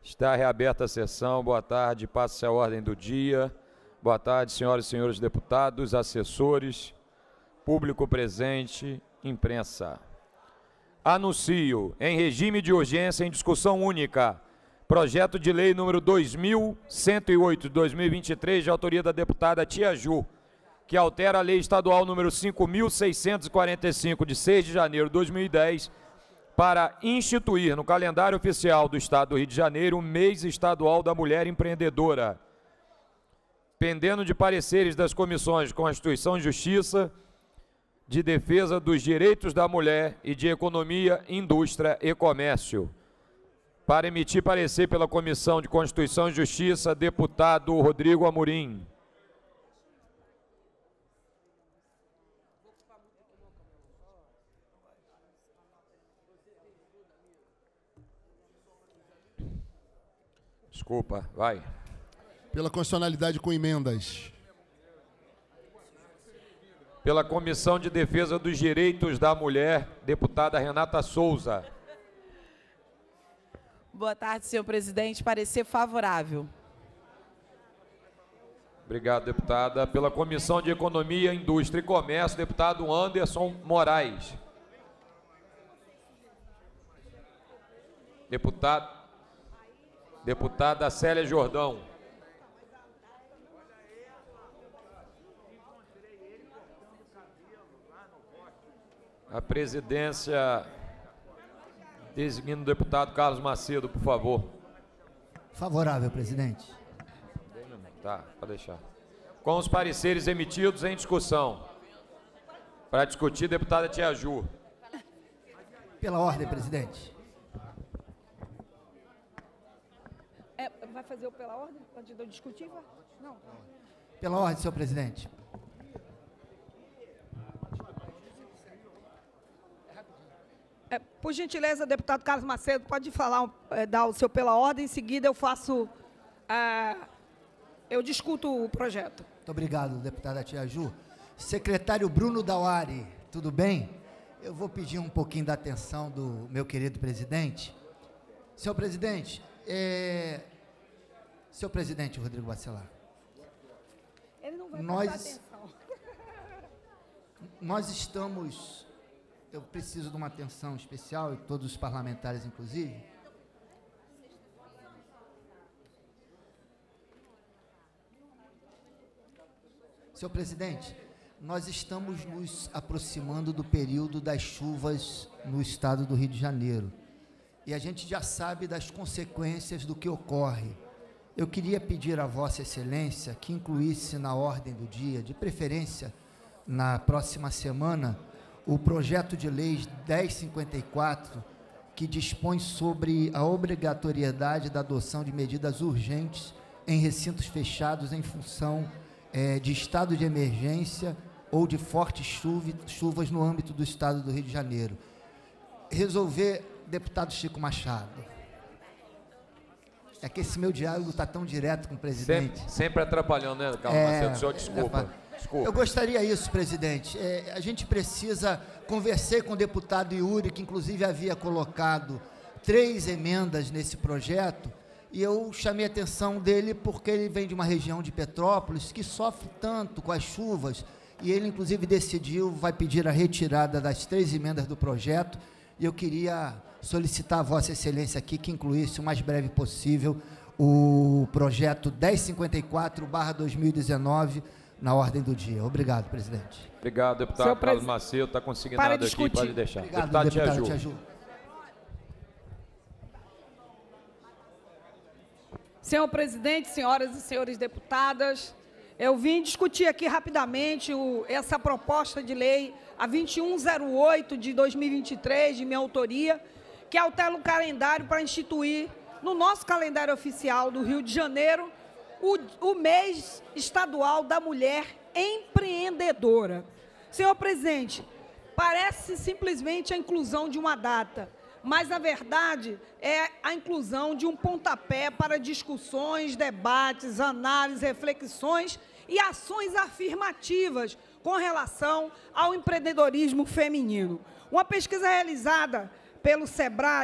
Está reaberta a sessão. Boa tarde. Passa-se a ordem do dia. Boa tarde, senhoras e senhores deputados, assessores, público presente, imprensa. Anuncio, em regime de urgência, em discussão única, projeto de lei número 2108 de 2023, de autoria da deputada Tia Ju, que altera a lei estadual número 5.645, de 6 de janeiro de 2010, para instituir no calendário oficial do Estado do Rio de Janeiro o mês estadual da mulher empreendedora, pendendo de pareceres das comissões de Constituição e Justiça, de Defesa dos Direitos da Mulher e de Economia, Indústria e Comércio. Para emitir parecer pela Comissão de Constituição e Justiça, deputado Rodrigo Amorim. Desculpa, vai. Pela constitucionalidade com emendas. Pela Comissão de Defesa dos Direitos da Mulher, deputada Renata Souza. Boa tarde, senhor presidente. Parecer favorável. Obrigado, deputada. Pela Comissão de Economia, Indústria e Comércio, deputado Anderson Moraes. Deputada Célia Jordão. A presidência designa o deputado Carlos Macedo, por favor. Favorável, presidente. Tá, pode deixar. Com os pareceres emitidos em discussão. Para discutir, deputada Tia Ju. Pela ordem, presidente. Vai fazer o pela ordem? Antes de eu discutir? Não. Pela ordem, senhor presidente. Por gentileza, deputado Carlos Macedo, pode falar, dar o seu pela ordem, em seguida eu discuto o projeto. Muito obrigado, deputada Tia Ju. Secretário Bruno Dauari, tudo bem? Eu vou pedir um pouquinho da atenção do meu querido presidente. Senhor presidente, senhor presidente Rodrigo Bacelar. Ele não vai prestar atenção. Nós estamos... Eu preciso de uma atenção especial, e todos os parlamentares, inclusive. Senhor presidente, nós estamos nos aproximando do período das chuvas no estado do Rio de Janeiro. E a gente já sabe das consequências do que ocorre. Eu queria pedir a Vossa Excelência que incluísse na ordem do dia, de preferência na próxima semana, o projeto de lei 1054, que dispõe sobre a obrigatoriedade da adoção de medidas urgentes em recintos fechados em função de estado de emergência ou de fortes chuvas no âmbito do estado do Rio de Janeiro. Resolver, deputado Chico Machado. É que esse meu diálogo está tão direto com o presidente. Sempre atrapalhando, né, Carlos Macedo? Senhor, desculpa. Eu gostaria isso, presidente. A gente precisa... Conversei com o deputado Yuri, que inclusive havia colocado 3 emendas nesse projeto, e eu chamei a atenção dele porque ele vem de uma região de Petrópolis que sofre tanto com as chuvas, e ele inclusive decidiu, vai pedir a retirada das 3 emendas do projeto, e eu queria solicitar a Vossa Excelência aqui que incluísse o mais breve possível o projeto 1054/2019 na ordem do dia. Obrigado, presidente. Obrigado, deputado Carlos Macedo. Está consignado aqui, pode deixar. Obrigado, deputado Tia Ju. Senhor presidente, senhoras e senhores deputadas, eu vim discutir aqui rapidamente essa proposta de lei, a 2108 de 2023, de minha autoria, que altera o calendário para instituir, no nosso calendário oficial do Rio de Janeiro, o mês estadual da mulher empreendedora. Senhor presidente, parece simplesmente a inclusão de uma data, mas, na verdade, é a inclusão de um pontapé para discussões, debates, análises, reflexões e ações afirmativas com relação ao empreendedorismo feminino. Uma pesquisa realizada pelo SEBRAE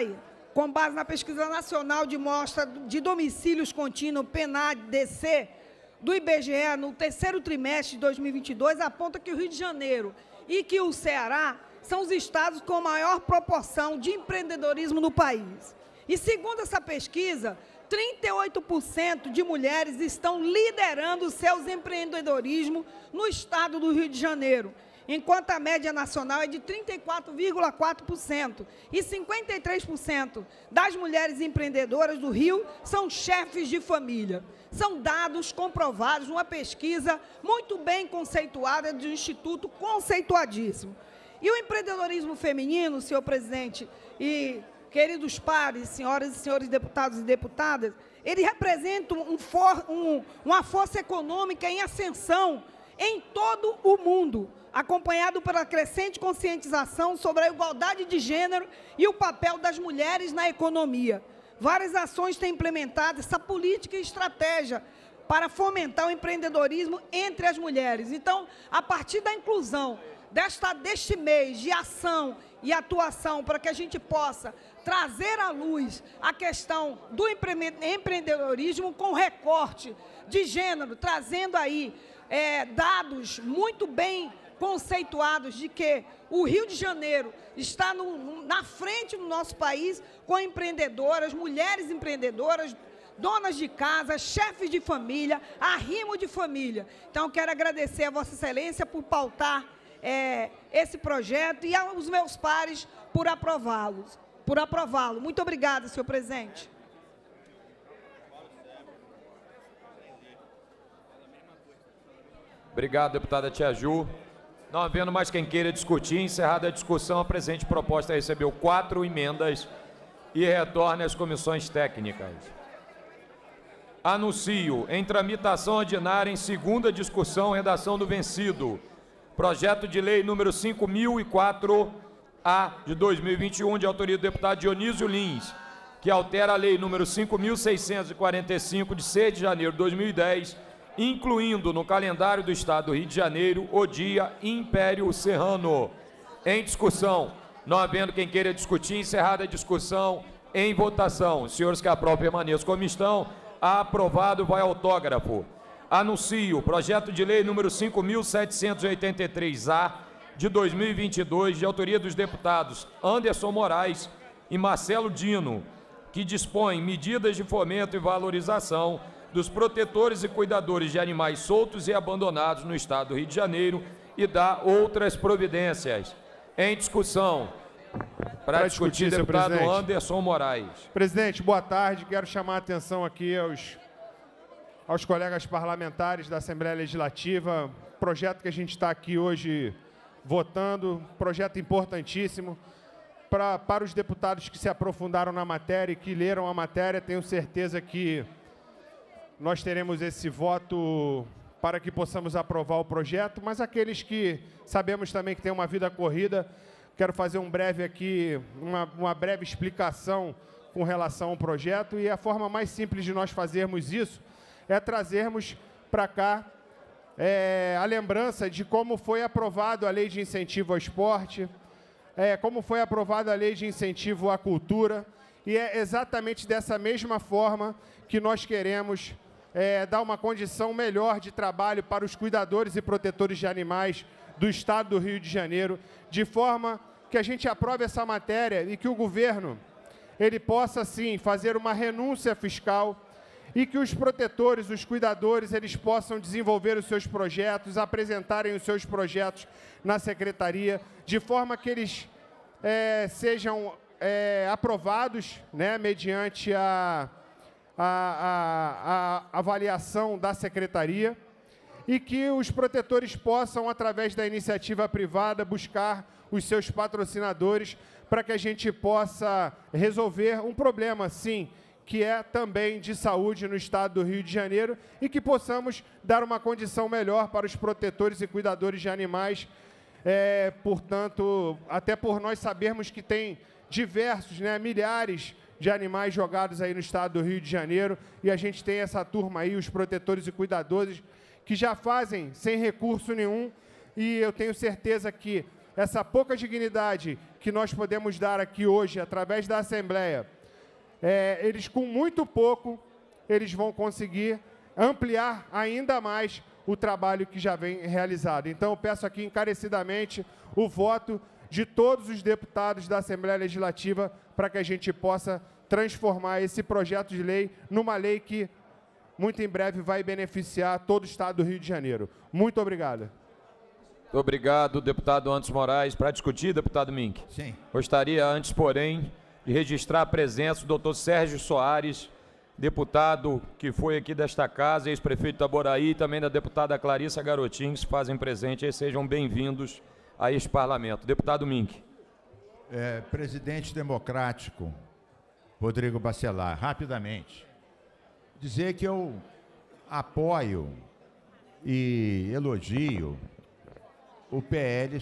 com base na Pesquisa Nacional de Mostra de Domicílios Contínuos, PNAD-DC, do IBGE, no terceiro trimestre de 2022, aponta que o Rio de Janeiro e que o Ceará são os estados com maior proporção de empreendedorismo no país. E, segundo essa pesquisa, 38% de mulheres estão liderando seus empreendedorismos no estado do Rio de Janeiro, enquanto a média nacional é de 34,4%. E 53% das mulheres empreendedoras do Rio são chefes de família. São dados comprovados numa pesquisa muito bem conceituada do Instituto Conceituadíssimo. E o empreendedorismo feminino, senhor presidente, e queridos pares, senhoras e senhores deputados e deputadas, ele representa uma força econômica em ascensão em todo o mundo, acompanhado pela crescente conscientização sobre a igualdade de gênero e o papel das mulheres na economia. Várias ações têm implementado essa política e estratégia para fomentar o empreendedorismo entre as mulheres. Então, a partir da inclusão deste mês de ação e atuação para que a gente possa trazer à luz a questão do empreendedorismo com recorte de gênero, trazendo aí dados muito bem conceituados de que o Rio de Janeiro está na frente do nosso país com empreendedoras, mulheres empreendedoras, donas de casa, chefes de família, arrimo de família. Então, quero agradecer a Vossa Excelência por pautar esse projeto e aos meus pares por aprová-lo. Muito obrigada, senhor presidente. Obrigado, deputada Tia Ju. Não havendo mais quem queira discutir, encerrada a discussão, a presente proposta recebeu 4 emendas e retorna às comissões técnicas. Anuncio, em tramitação ordinária, em segunda discussão, redação do vencido, projeto de lei número 5004-A de 2021, de autoria do deputado Dionísio Lins, que altera a lei número 5.645, de 6 de janeiro de 2010, incluindo no calendário do Estado do Rio de Janeiro o dia Império Serrano. Em discussão, não havendo quem queira discutir, encerrada a discussão, em votação. Os senhores que aprovam permaneçam como estão. Aprovado, vai autógrafo. Anuncio projeto de lei número 5.783-A de 2022, de autoria dos deputados Anderson Moraes e Marcelo Dino, que dispõe medidas de fomento e valorização dos protetores e cuidadores de animais soltos e abandonados no Estado do Rio de Janeiro e dá outras providências. Em discussão, para discutir, deputado Anderson Moraes. Presidente, boa tarde. Quero chamar a atenção aqui aos colegas parlamentares da Assembleia Legislativa. Projeto que a gente está aqui hoje votando, projeto importantíssimo. Para os deputados que se aprofundaram na matéria e que leram a matéria, tenho certeza que nós teremos esse voto para que possamos aprovar o projeto, mas aqueles que sabemos também que tem uma vida corrida, quero fazer uma breve explicação com relação ao projeto, e a forma mais simples de nós fazermos isso é trazermos para cá a lembrança de como foi aprovado a Lei de Incentivo ao Esporte, como foi aprovada a Lei de Incentivo à Cultura, e é exatamente dessa mesma forma que nós queremos dar uma condição melhor de trabalho para os cuidadores e protetores de animais do Estado do Rio de Janeiro, de forma que a gente aprove essa matéria e que o governo ele possa, sim, fazer uma renúncia fiscal e que os protetores, os cuidadores, eles possam desenvolver os seus projetos, apresentarem os seus projetos na secretaria, de forma que eles sejam aprovados, né, mediante a avaliação da secretaria, e que os protetores possam, através da iniciativa privada, buscar os seus patrocinadores para que a gente possa resolver um problema, sim, que é também de saúde no Estado do Rio de Janeiro, e que possamos dar uma condição melhor para os protetores e cuidadores de animais, portanto, até por nós sabermos que tem diversos, né, milhares de animais jogados aí no Estado do Rio de Janeiro, e a gente tem essa turma aí, os protetores e cuidadores, que já fazem sem recurso nenhum, e eu tenho certeza que essa pouca dignidade que nós podemos dar aqui hoje, através da Assembleia, eles com muito pouco, eles vão conseguir ampliar ainda mais o trabalho que já vem realizado. Então, eu peço aqui encarecidamente o voto de todos os deputados da Assembleia Legislativa para que a gente possa transformar esse projeto de lei numa lei que, muito em breve, vai beneficiar todo o Estado do Rio de Janeiro. Muito obrigado. Muito obrigado, deputado Anderson Moraes. Para discutir, deputado Mink. Sim. Gostaria, antes, porém, de registrar a presença do doutor Sérgio Soares, deputado que foi aqui desta casa, ex-prefeito de Itaboraí, e também da deputada Clarissa Garotinho, que se fazem presente e sejam bem-vindos a este parlamento. Deputado Mink. Presidente democrático, Rodrigo Bacelar, rapidamente, dizer que eu apoio e elogio o PL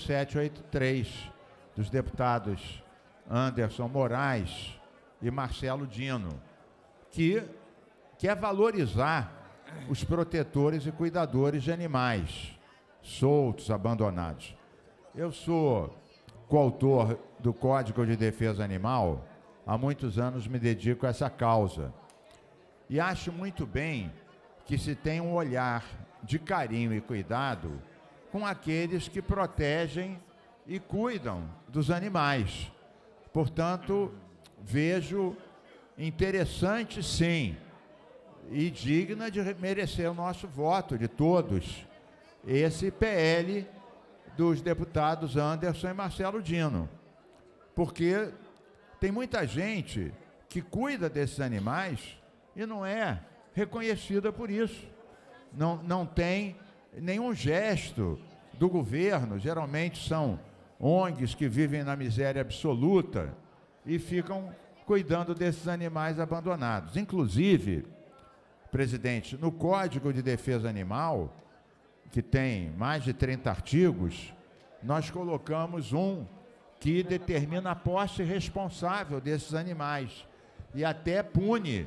5783 dos deputados Anderson Moraes e Marcelo Dino, que quer valorizar os protetores e cuidadores de animais soltos, abandonados. Eu sou coautor do Código de Defesa Animal, há muitos anos me dedico a essa causa. E acho muito bem que se tenha um olhar de carinho e cuidado com aqueles que protegem e cuidam dos animais. Portanto, vejo interessante, sim, e digna de merecer o nosso voto, de todos, esse PL dos deputados Anderson e Marcelo Dino. Porque tem muita gente que cuida desses animais e não é reconhecida por isso. Não tem nenhum gesto do governo, geralmente são ONGs que vivem na miséria absoluta e ficam cuidando desses animais abandonados. Inclusive, presidente, no Código de Defesa Animal, que tem mais de 30 artigos, nós colocamos um que determina a posse responsável desses animais e até pune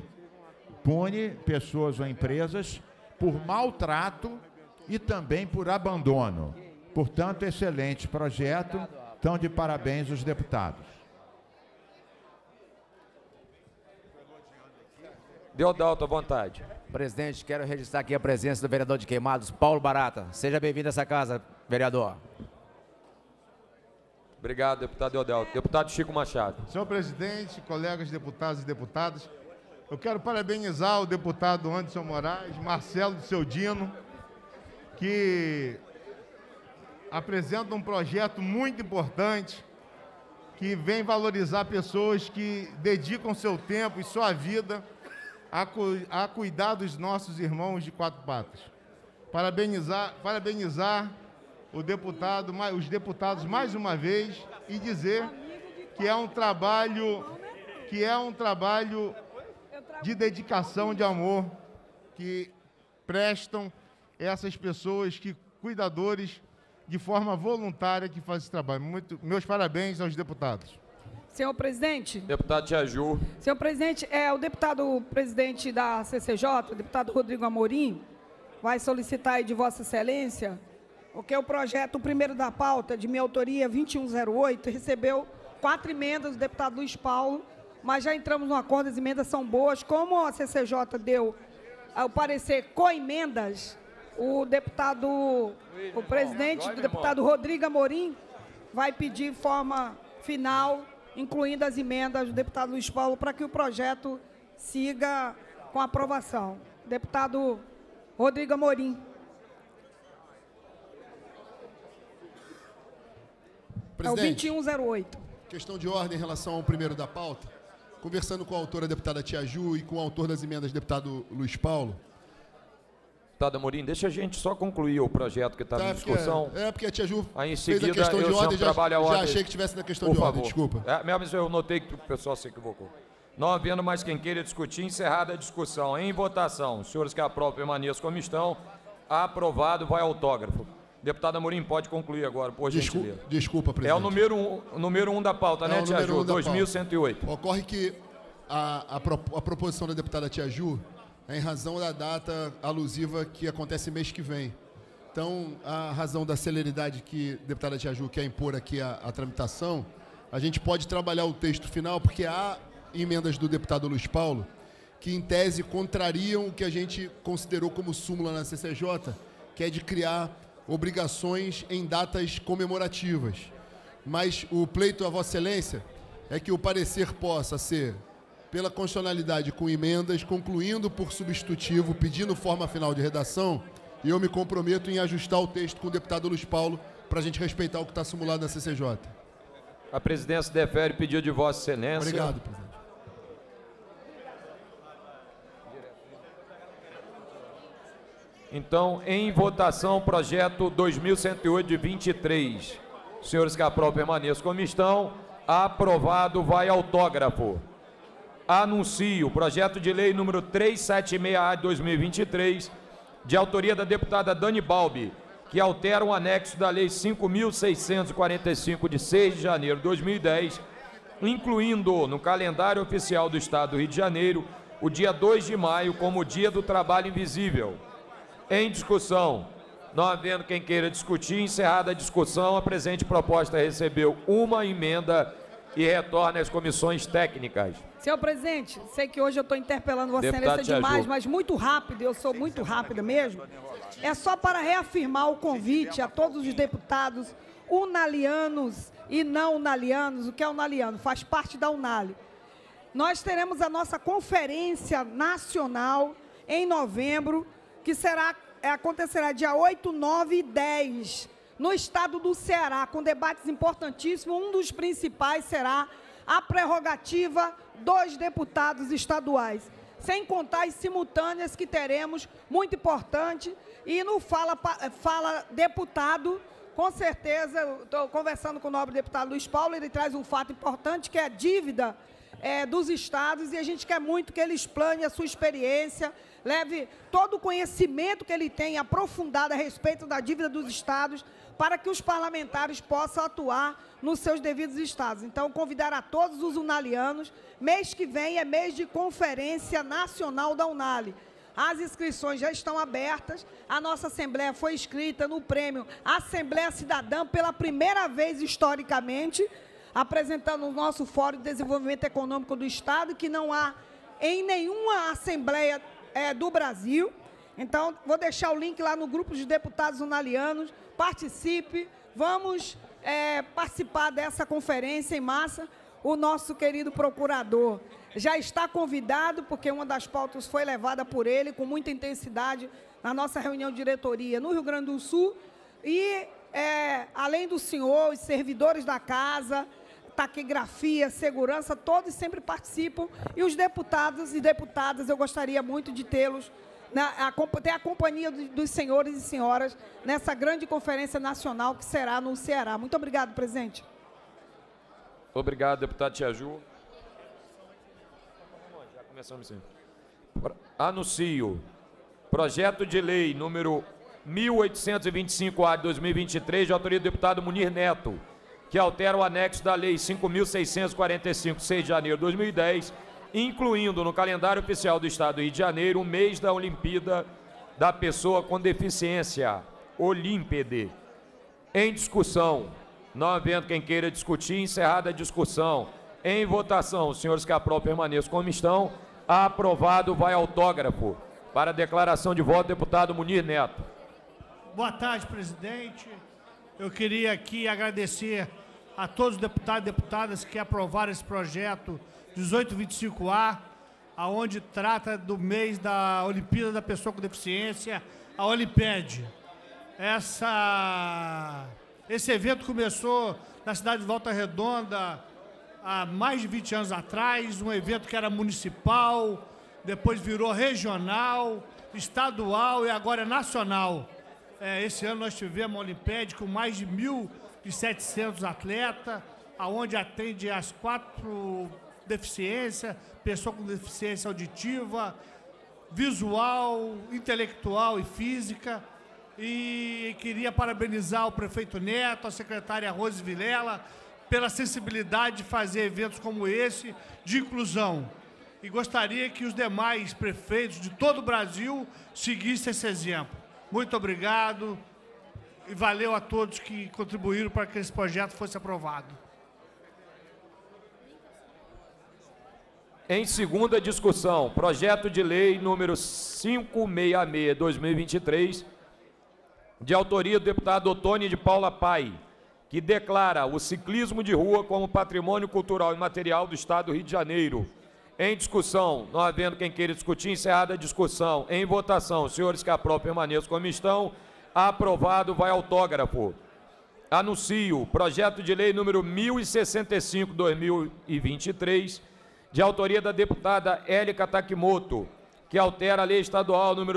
pessoas ou empresas por maltrato e também por abandono. Portanto, excelente projeto. Então, de parabéns os deputados. Deodalto, à vontade. Presidente, quero registrar aqui a presença do vereador de Queimados, Paulo Barata. Seja bem-vindo a essa casa, vereador. Obrigado, deputado Deodalto. Deputado Chico Machado. Senhor presidente, colegas deputados e deputadas, eu quero parabenizar o deputado Anderson Moraes, Marcelo de Seu Dino, que apresenta um projeto muito importante, que vem valorizar pessoas que dedicam seu tempo e sua vida a cuidar dos nossos irmãos de quatro patas. Parabenizar os deputados mais uma vez e dizer que é um trabalho de dedicação, de amor que prestam essas pessoas, cuidadores de forma voluntária que fazem esse trabalho. Meus parabéns aos deputados. Senhor presidente. Deputado Tiaju. Senhor presidente, o deputado presidente da CCJ, o deputado Rodrigo Amorim, vai solicitar aí de Vossa Excelência, porque o projeto, o primeiro da pauta, de minha autoria, 2108, recebeu 4 emendas do deputado Luiz Paulo, mas já entramos no acordo, as emendas são boas. Como a CCJ deu o parecer com emendas, o presidente do deputado Rodrigo Amorim vai pedir de forma final, incluindo as emendas do deputado Luiz Paulo, para que o projeto siga com aprovação. Deputado Rodrigo Amorim. Presidente, É o 2108. Questão de ordem em relação ao primeiro da pauta. Conversando com a autora, a deputada Tiaju, e com o autor das emendas, deputado Luiz Paulo. Deputado Amorim, deixa a gente só concluir o projeto que está em discussão. Porque a Tiaju aí em fez seguida, a questão de ordem, já achei que tivesse na questão de ordem, desculpa. Mas eu notei que o pessoal se equivocou. Não havendo mais quem queira discutir, encerrada a discussão. Em votação, os senhores que aprovam permaneçam como estão. Aprovado, vai autógrafo. Deputado Amorim, pode concluir agora, por gentileza. Desculpa, presidente. É o número 1 da pauta, né, Tiaju? 2108. Ocorre que a proposição da deputada Tiaju é em razão da data alusiva que acontece mês que vem. Então, a razão da celeridade que a deputada Tiaju quer impor aqui a tramitação, a gente pode trabalhar o texto final, porque há emendas do deputado Luiz Paulo, que em tese contrariam o que a gente considerou como súmula na CCJ, que é de criar obrigações em datas comemorativas. Mas o pleito a Vossa Excelência é que o parecer possa ser pela constitucionalidade com emendas, concluindo por substitutivo, pedindo forma final de redação, e eu me comprometo em ajustar o texto com o deputado Luiz Paulo para a gente respeitar o que está simulado na CCJ. A presidência defere pedido de Vossa Excelência. Obrigado, presidente. Então, em votação, projeto 2108 de 23. Senhores que aprovam, permaneçam como estão. Aprovado, vai autógrafo. Anuncio o projeto de lei número 376-A de 2023, de autoria da deputada Dani Balbi, que altera o anexo da Lei 5.645, de 6 de janeiro de 2010, incluindo no calendário oficial do Estado do Rio de Janeiro o dia 2 de maio como Dia do Trabalho Invisível. Em discussão, não havendo quem queira discutir, encerrada a discussão, a presente proposta recebeu uma emenda e retorna às comissões técnicas. Senhor presidente, sei que hoje eu estou interpelando Vossa Excelência demais, mas muito rápido, eu sou muito rápida mesmo. É só para reafirmar o convite a todos os deputados unalianos e não unalianos. O que é unaliano? Faz parte da Unali. Nós teremos a nossa conferência nacional em novembro, que acontecerá dia 8, 9 e 10, no estado do Ceará, com debates importantíssimos. Um dos principais será a prerrogativa dos deputados estaduais, sem contar as simultâneas que teremos, muito importante. E no Fala Deputado, com certeza, estou conversando com o nobre deputado Luiz Paulo, ele traz um fato importante, que é a dívida dos estados, e a gente quer muito que ele explane a sua experiência, leve todo o conhecimento que ele tem aprofundado a respeito da dívida dos estados, para que os parlamentares possam atuar nos seus devidos estados. Então, convidar a todos os unalianos. Mês que vem é mês de Conferência Nacional da Unali. As inscrições já estão abertas. A nossa Assembleia foi inscrita no prêmio Assembleia Cidadã pela primeira vez historicamente, apresentando o nosso Fórum de Desenvolvimento Econômico do Estado, que não há em nenhuma Assembleia do Brasil. Então, vou deixar o link lá no grupo de deputados unalianos. Participe, vamos participar dessa conferência em massa. O nosso querido procurador já está convidado, porque uma das pautas foi levada por ele com muita intensidade na nossa reunião de diretoria no Rio Grande do Sul. E, além do senhor, os servidores da casa, taquigrafia, segurança, todos sempre participam. E os deputados e deputadas, eu gostaria muito de tê-los, ter a companhia dos senhores e senhoras nessa grande conferência nacional que será no Ceará. Muito obrigado, presidente. Obrigado, deputado Tiaju. Já começamos sim. Anuncio projeto de lei número 1825-A de 2023, de autoria do deputado Munir Neto, que altera o anexo da Lei 5.645, 6 de janeiro de 2010, incluindo no calendário oficial do Estado do Rio de Janeiro o mês da Olimpíada da Pessoa com Deficiência, Olímpede. Em discussão, não havendo quem queira discutir, encerrada a discussão. Em votação, os senhores que aprovam permaneçam como estão. Aprovado, vai autógrafo. Para a declaração de voto, deputado Munir Neto. Boa tarde, presidente. Eu queria aqui agradecer a todos os deputados e deputadas que aprovaram esse projeto 1825A, aonde trata do mês da Olimpíada da Pessoa com Deficiência, a Olimpíade. Esse evento começou na cidade de Volta Redonda há mais de 20 anos atrás, um evento que era municipal, depois virou regional, estadual e agora é nacional. Esse ano nós tivemos uma Olimpíada com mais de 1.700 atletas, aonde atende as 4 deficiências, pessoa com deficiência auditiva, visual, intelectual e física. E queria parabenizar o prefeito Neto, a secretária Rose Vilela, pela sensibilidade de fazer eventos como esse, de inclusão. E gostaria que os demais prefeitos de todo o Brasil seguissem esse exemplo. Muito obrigado e valeu a todos que contribuíram para que esse projeto fosse aprovado. Em segunda discussão, projeto de lei número 566/2023, de autoria do deputado Otônio de Paula Pai, que declara o ciclismo de rua como patrimônio cultural e material do Estado do Rio de Janeiro. Em discussão, não havendo quem queira discutir, encerrada a discussão. Em votação, senhores que aprovam, permaneçam como estão. Aprovado, vai autógrafo. Anuncio projeto de lei número 1065/2023, de autoria da deputada Élica Takimoto, que altera a lei estadual número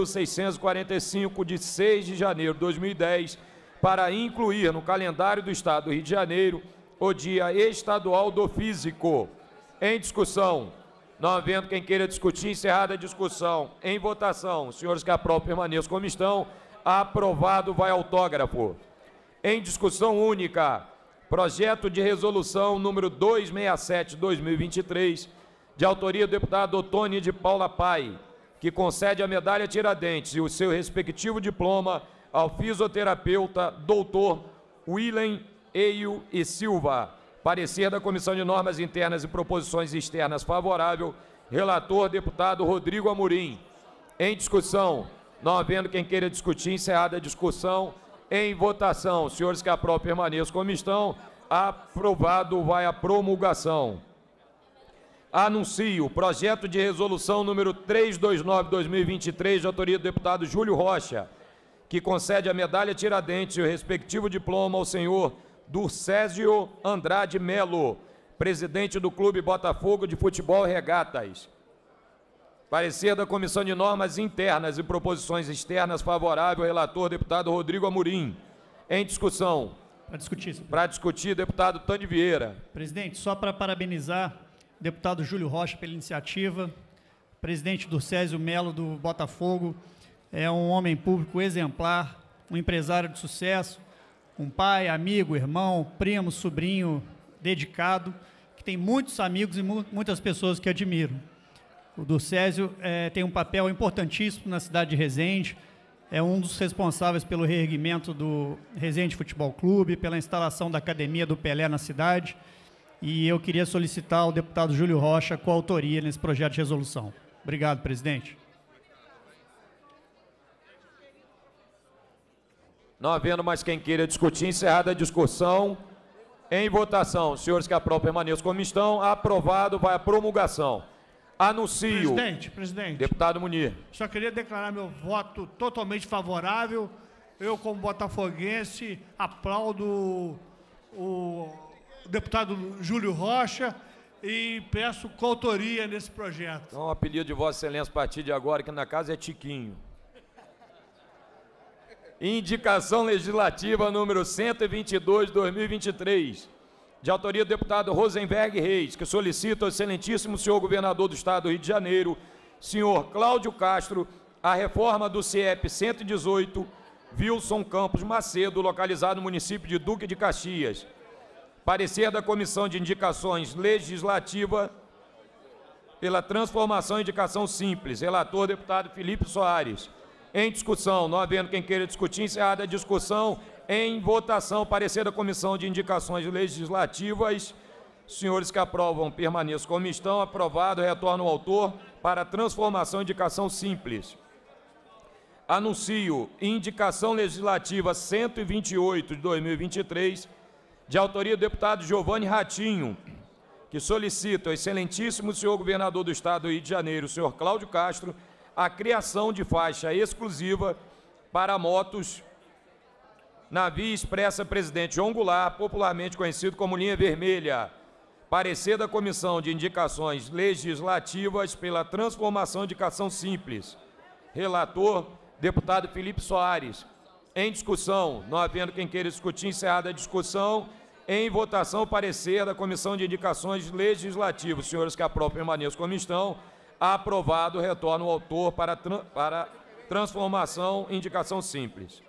5.645, de 6 de janeiro de 2010, para incluir no calendário do Estado do Rio de Janeiro o Dia Estadual do Físico. Em discussão, não havendo quem queira discutir, encerrada a discussão. Em votação, senhores que aprovam, permaneçam como estão. Aprovado, vai autógrafo. Em discussão única, projeto de resolução número 267/2023, de autoria do deputado Otônio de Paula Pai, que concede a medalha Tiradentes e o seu respectivo diploma ao fisioterapeuta doutor William Eio e Silva. Parecer da Comissão de Normas Internas e Proposições Externas favorável. Relator, deputado Rodrigo Amorim. Em discussão, não havendo quem queira discutir, encerrada a discussão. Em votação, senhores que aprovam, permaneçam como estão. Aprovado, vai a promulgação. Anuncio projeto de resolução número 329/2023, de autoria do deputado Júlio Rocha, que concede a medalha Tiradentes e o respectivo diploma ao senhor Durcésio Andrade Melo, presidente do Clube Botafogo de Futebol e Regatas. Parecer da Comissão de Normas Internas e Proposições Externas favorável. Relator, deputado Rodrigo Amorim. Em discussão. Para discutir, deputado Tânia Vieira. Presidente, só para parabenizar o deputado Júlio Rocha pela iniciativa, presidente Durcésio Melo do Botafogo, é um homem público exemplar, um empresário de sucesso, um pai, amigo, irmão, primo, sobrinho dedicado, que tem muitos amigos e muitas pessoas que admiram. O Durcésio tem um papel importantíssimo na cidade de Resende, é um dos responsáveis pelo reerguimento do Resende Futebol Clube, pela instalação da Academia do Pelé na cidade, e eu queria solicitar ao deputado Júlio Rocha a coautoria nesse projeto de resolução. Obrigado, presidente. Não havendo mais quem queira discutir, encerrada a discussão. Em votação, senhores que aprovam, permaneçam como estão. Aprovado, vai a promulgação. Anuncio. Presidente. Deputado Munir. Só queria declarar meu voto totalmente favorável. Eu, como botafoguense, aplaudo o deputado Júlio Rocha e peço coautoria nesse projeto. Então, o apelido de Vossa Excelência a partir de agora, aqui na casa, é Tiquinho. Indicação legislativa número 122/2023, de autoria do deputado Rosenberg Reis, que solicita ao excelentíssimo senhor governador do Estado do Rio de Janeiro, senhor Cláudio Castro, a reforma do CIEP 118, Wilson Campos Macedo, localizado no município de Duque de Caxias. Parecer da Comissão de Indicações Legislativa pela transformação em indicação simples. Relator, deputado Felipe Soares. Em discussão, não havendo quem queira discutir, encerrada a discussão. Em votação, parecer da Comissão de Indicações Legislativas. Senhores que aprovam, permaneçam como estão. Aprovado, retorno ao autor para transformação em indicação simples. Anuncio indicação legislativa 128 de 2023, de autoria do deputado Giovanni Ratinho, que solicita ao excelentíssimo senhor governador do Estado do Rio de Janeiro, senhor Cláudio Castro, a criação de faixa exclusiva para motos na Via Expressa Presidente João Goulart, popularmente conhecido como linha vermelha. Parecer da Comissão de Indicações Legislativas pela transformação em indicação simples. Relator, deputado Felipe Soares. Em discussão, não havendo quem queira discutir, encerrada a discussão. Em votação, parecer da Comissão de Indicações Legislativas. Senhores que aprovam, permaneçam como estão. Aprovado, retorno ao autor para transformação em indicação simples.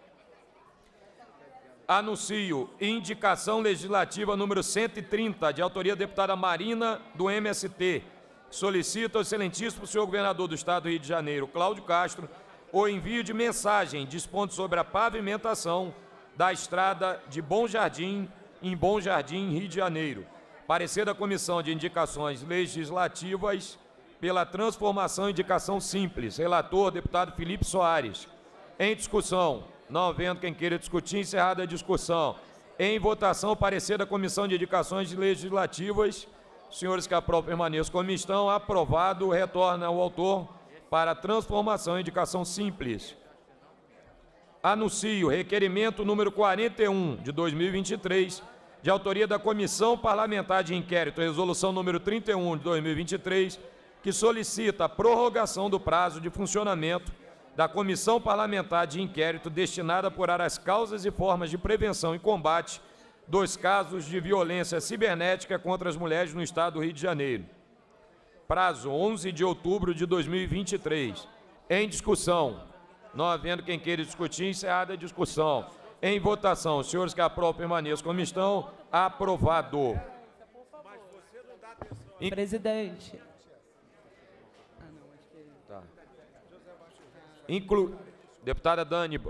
Anuncio indicação legislativa número 130, de autoria da deputada Marina, do MST. Solicita ao excelentíssimo senhor governador do Estado do Rio de Janeiro, Cláudio Castro, o envio de mensagem dispondo sobre a pavimentação da estrada de Bom Jardim, em Bom Jardim, Rio de Janeiro. Parecer da Comissão de Indicações Legislativas pela transformação em indicação simples. Relator, deputado Felipe Soares. Em discussão. Não havendo quem queira discutir, encerrada a discussão. Em votação, parecer da Comissão de Indicações Legislativas. Senhores que aprovam, permaneçam como estão. Aprovado, retorna ao autor para transformação em indicação simples. Anuncio requerimento número 41 de 2023, de autoria da Comissão Parlamentar de Inquérito, resolução número 31 de 2023, que solicita a prorrogação do prazo de funcionamento da Comissão Parlamentar de Inquérito destinada a apurar as causas e formas de prevenção e combate dos casos de violência cibernética contra as mulheres no Estado do Rio de Janeiro. Prazo 11 de outubro de 2023. Em discussão. Não havendo quem queira discutir, encerrada a discussão. Em votação, os senhores que aprovam permaneçam como estão. Aprovado. Presidente. Tá. Deputada Dani.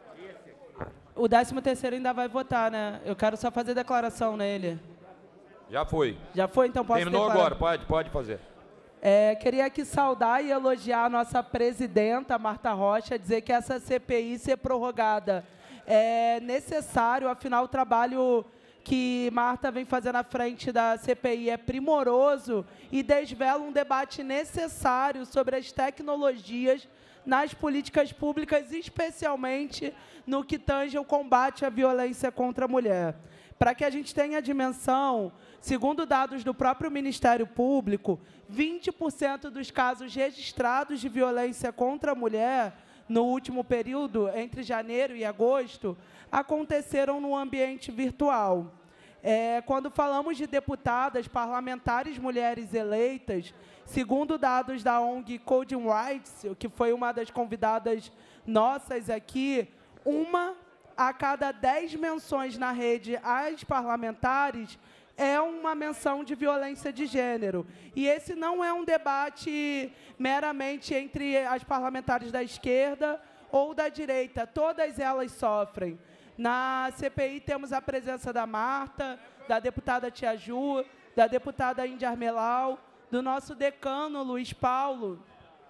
O 13º ainda vai votar, né? Eu quero só fazer declaração nele. Já foi. Já foi, então posso Terminou declarar? agora, pode fazer. Queria aqui saudar e elogiar a nossa presidenta, Marta Rocha, dizer que essa CPI ser prorrogada é necessário, afinal o trabalho que Marta vem fazendo à frente da CPI é primoroso e desvela um debate necessário sobre as tecnologias nas políticas públicas, especialmente no que tange o combate à violência contra a mulher. Para que a gente tenha dimensão, segundo dados do próprio Ministério Público, 20% dos casos registrados de violência contra a mulher no último período, entre janeiro e agosto, aconteceram no ambiente virtual. Quando falamos de deputadas, parlamentares mulheres eleitas, segundo dados da ONG Coding Rights, que foi uma das convidadas nossas aqui, 1 a cada 10 menções na rede às parlamentares é uma menção de violência de gênero. E esse não é um debate meramente entre as parlamentares da esquerda ou da direita. Todas elas sofrem. Na CPI temos a presença da Marta, da deputada Tia Ju, da deputada Índia Armelau, do nosso decano Luiz Paulo.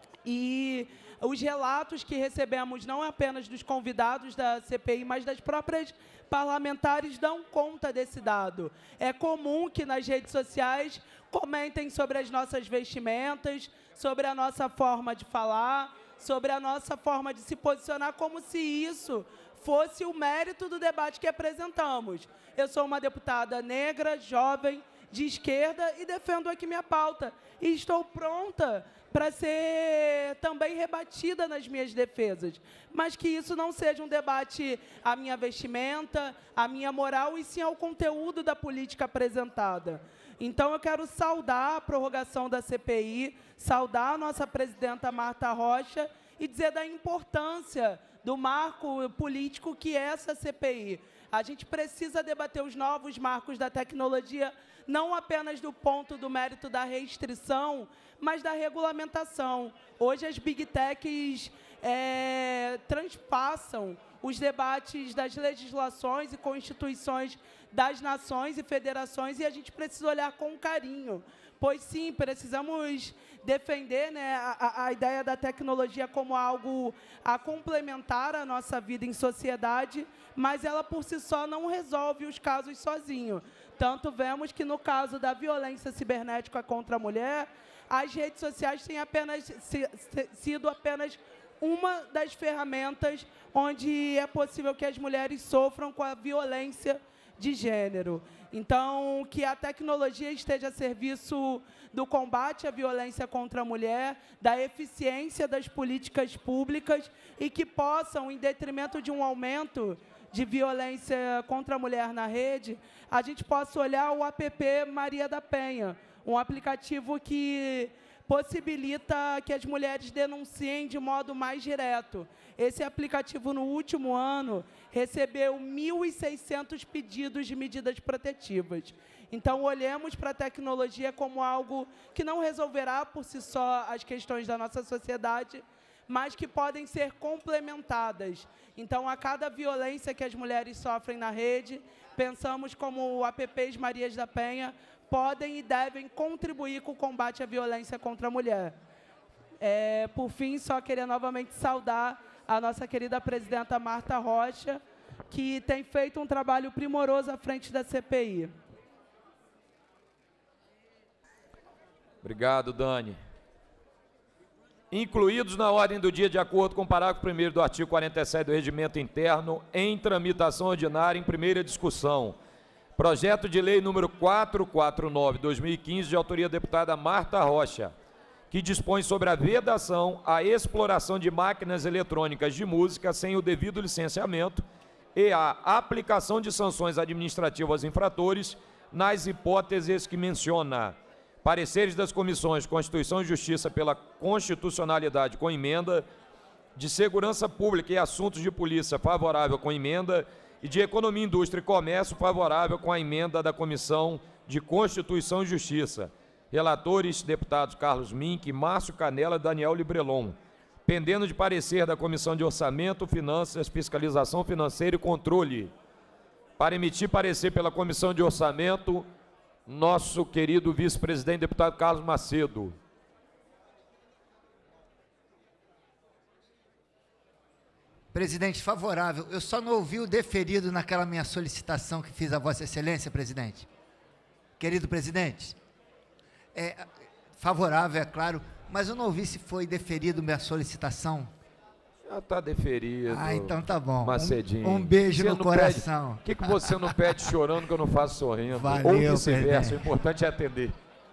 E os relatos que recebemos, não apenas dos convidados da CPI, mas das próprias parlamentares, dão conta desse dado. É comum que nas redes sociais comentem sobre as nossas vestimentas, sobre a nossa forma de falar, sobre a nossa forma de se posicionar, como se isso fosse o mérito do debate que apresentamos. Eu sou uma deputada negra, jovem, de esquerda e defendo aqui minha pauta. E estou pronta para ser também rebatida nas minhas defesas. Mas que isso não seja um debate à minha vestimenta, à minha moral, e sim ao conteúdo da política apresentada. Então, eu quero saudar a prorrogação da CPI, saudar a nossa presidenta Marta Rocha e dizer da importância do marco político que é essa CPI. A gente precisa debater os novos marcos da tecnologia, não apenas do ponto do mérito da restrição, mas da regulamentação. Hoje as Big Techs transpassam os debates das legislações e constituições das nações e federações, e a gente precisa olhar com carinho, pois sim, precisamos defender, né, a ideia da tecnologia como algo a complementar a nossa vida em sociedade, mas ela por si só não resolve os casos sozinho. Tanto vemos que no caso da violência cibernética contra a mulher, as redes sociais têm sido apenas uma das ferramentas onde é possível que as mulheres sofram com a violência de gênero. Então, que a tecnologia esteja a serviço do combate à violência contra a mulher, da eficiência das políticas públicas e que possam, em detrimento de um aumento de violência contra a mulher na rede, a gente possa olhar o app Maria da Penha, um aplicativo que possibilita que as mulheres denunciem de modo mais direto. Esse aplicativo, no último ano, recebeu 1.600 pedidos de medidas protetivas. Então, olhemos para a tecnologia como algo que não resolverá por si só as questões da nossa sociedade, mas que podem ser complementadas. Então, a cada violência que as mulheres sofrem na rede, pensamos como o app Marias da Penha podem e devem contribuir com o combate à violência contra a mulher. Por fim, só queria novamente saudar a nossa querida presidenta Marta Rocha, que tem feito um trabalho primoroso à frente da CPI. Obrigado, Dani. Incluídos na ordem do dia, de acordo com o parágrafo 1º do artigo 47 do Regimento Interno, em tramitação ordinária em primeira discussão, projeto de lei número 449/2015, de autoria da deputada Marta Rocha, que dispõe sobre a vedação à exploração de máquinas eletrônicas de música sem o devido licenciamento e a aplicação de sanções administrativas aos infratores nas hipóteses que menciona. Pareceres das comissões de Constituição e Justiça pela constitucionalidade com emenda, de Segurança Pública e Assuntos de Polícia favorável com emenda e de Economia, Indústria e Comércio favorável com a emenda da Comissão de Constituição e Justiça. Relatores, deputados Carlos Mink, Márcio Canela e Daniel Librelon. Pendendo de parecer da Comissão de Orçamento, Finanças, Fiscalização Financeira e Controle. Para emitir parecer pela Comissão de Orçamento, nosso querido vice-presidente, deputado Carlos Macedo. Presidente, favorável. Eu só não ouvi o deferido naquela minha solicitação que fiz a Vossa Excelência, presidente. Querido presidente, favorável, é claro, mas eu não ouvi se foi deferido minha solicitação. Já está deferido. Ah, então tá bom. Macedinho. Um beijo no coração. Por que você não pede chorando que eu não faço sorrindo? Valeu, ou vice-versa, presidente. o importante é atender.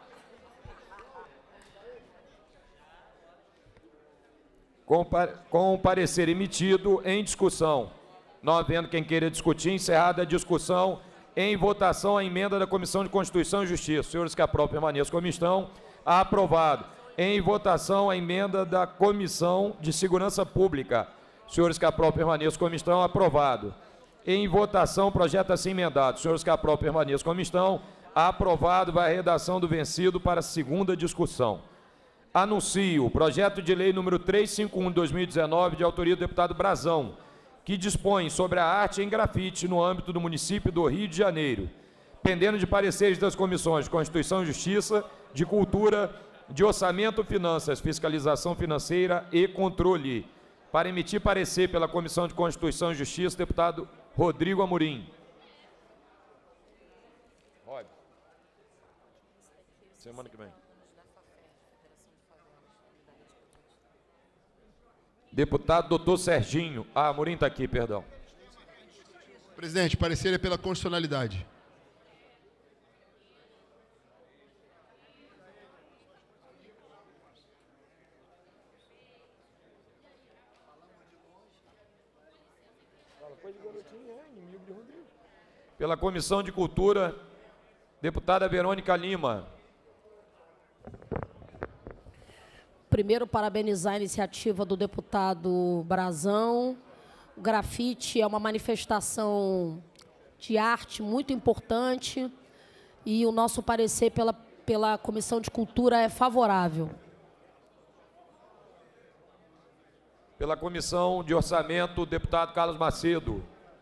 Com o parecer emitido, em discussão. Não havendo quem queira discutir, encerrada a discussão, em votação a emenda da Comissão de Constituição e Justiça. Senhores que aprovam, permaneçam como estão. Aprovado. Em votação a emenda da Comissão de Segurança Pública. Senhores que aprovam, permaneçam como estão. Aprovado. Em votação, projeto assim emendado. Senhores que aprovam, permaneçam como estão. Aprovado. Vai a redação do vencido para a segunda discussão. Anuncio o projeto de lei número 351/2019, de autoria do deputado Brazão, que dispõe sobre a arte em grafite no âmbito do município do Rio de Janeiro, pendendo de pareceres das comissões de Constituição e Justiça, de Cultura, de Orçamento, Finanças, Fiscalização Financeira e Controle. Para emitir parecer pela Comissão de Constituição e Justiça, deputado Rodrigo Amorim. Semana que vem. Deputado doutor Serginho. Ah, Amorim está aqui, perdão. Presidente, parecer é pela constitucionalidade. Pela Comissão de Cultura, deputada Verônica Lima. Primeiro, parabenizar a iniciativa do deputado Brazão. O grafite é uma manifestação de arte muito importante e o nosso parecer pela Comissão de Cultura é favorável. Pela Comissão de Orçamento, o deputado Carlos Macedo.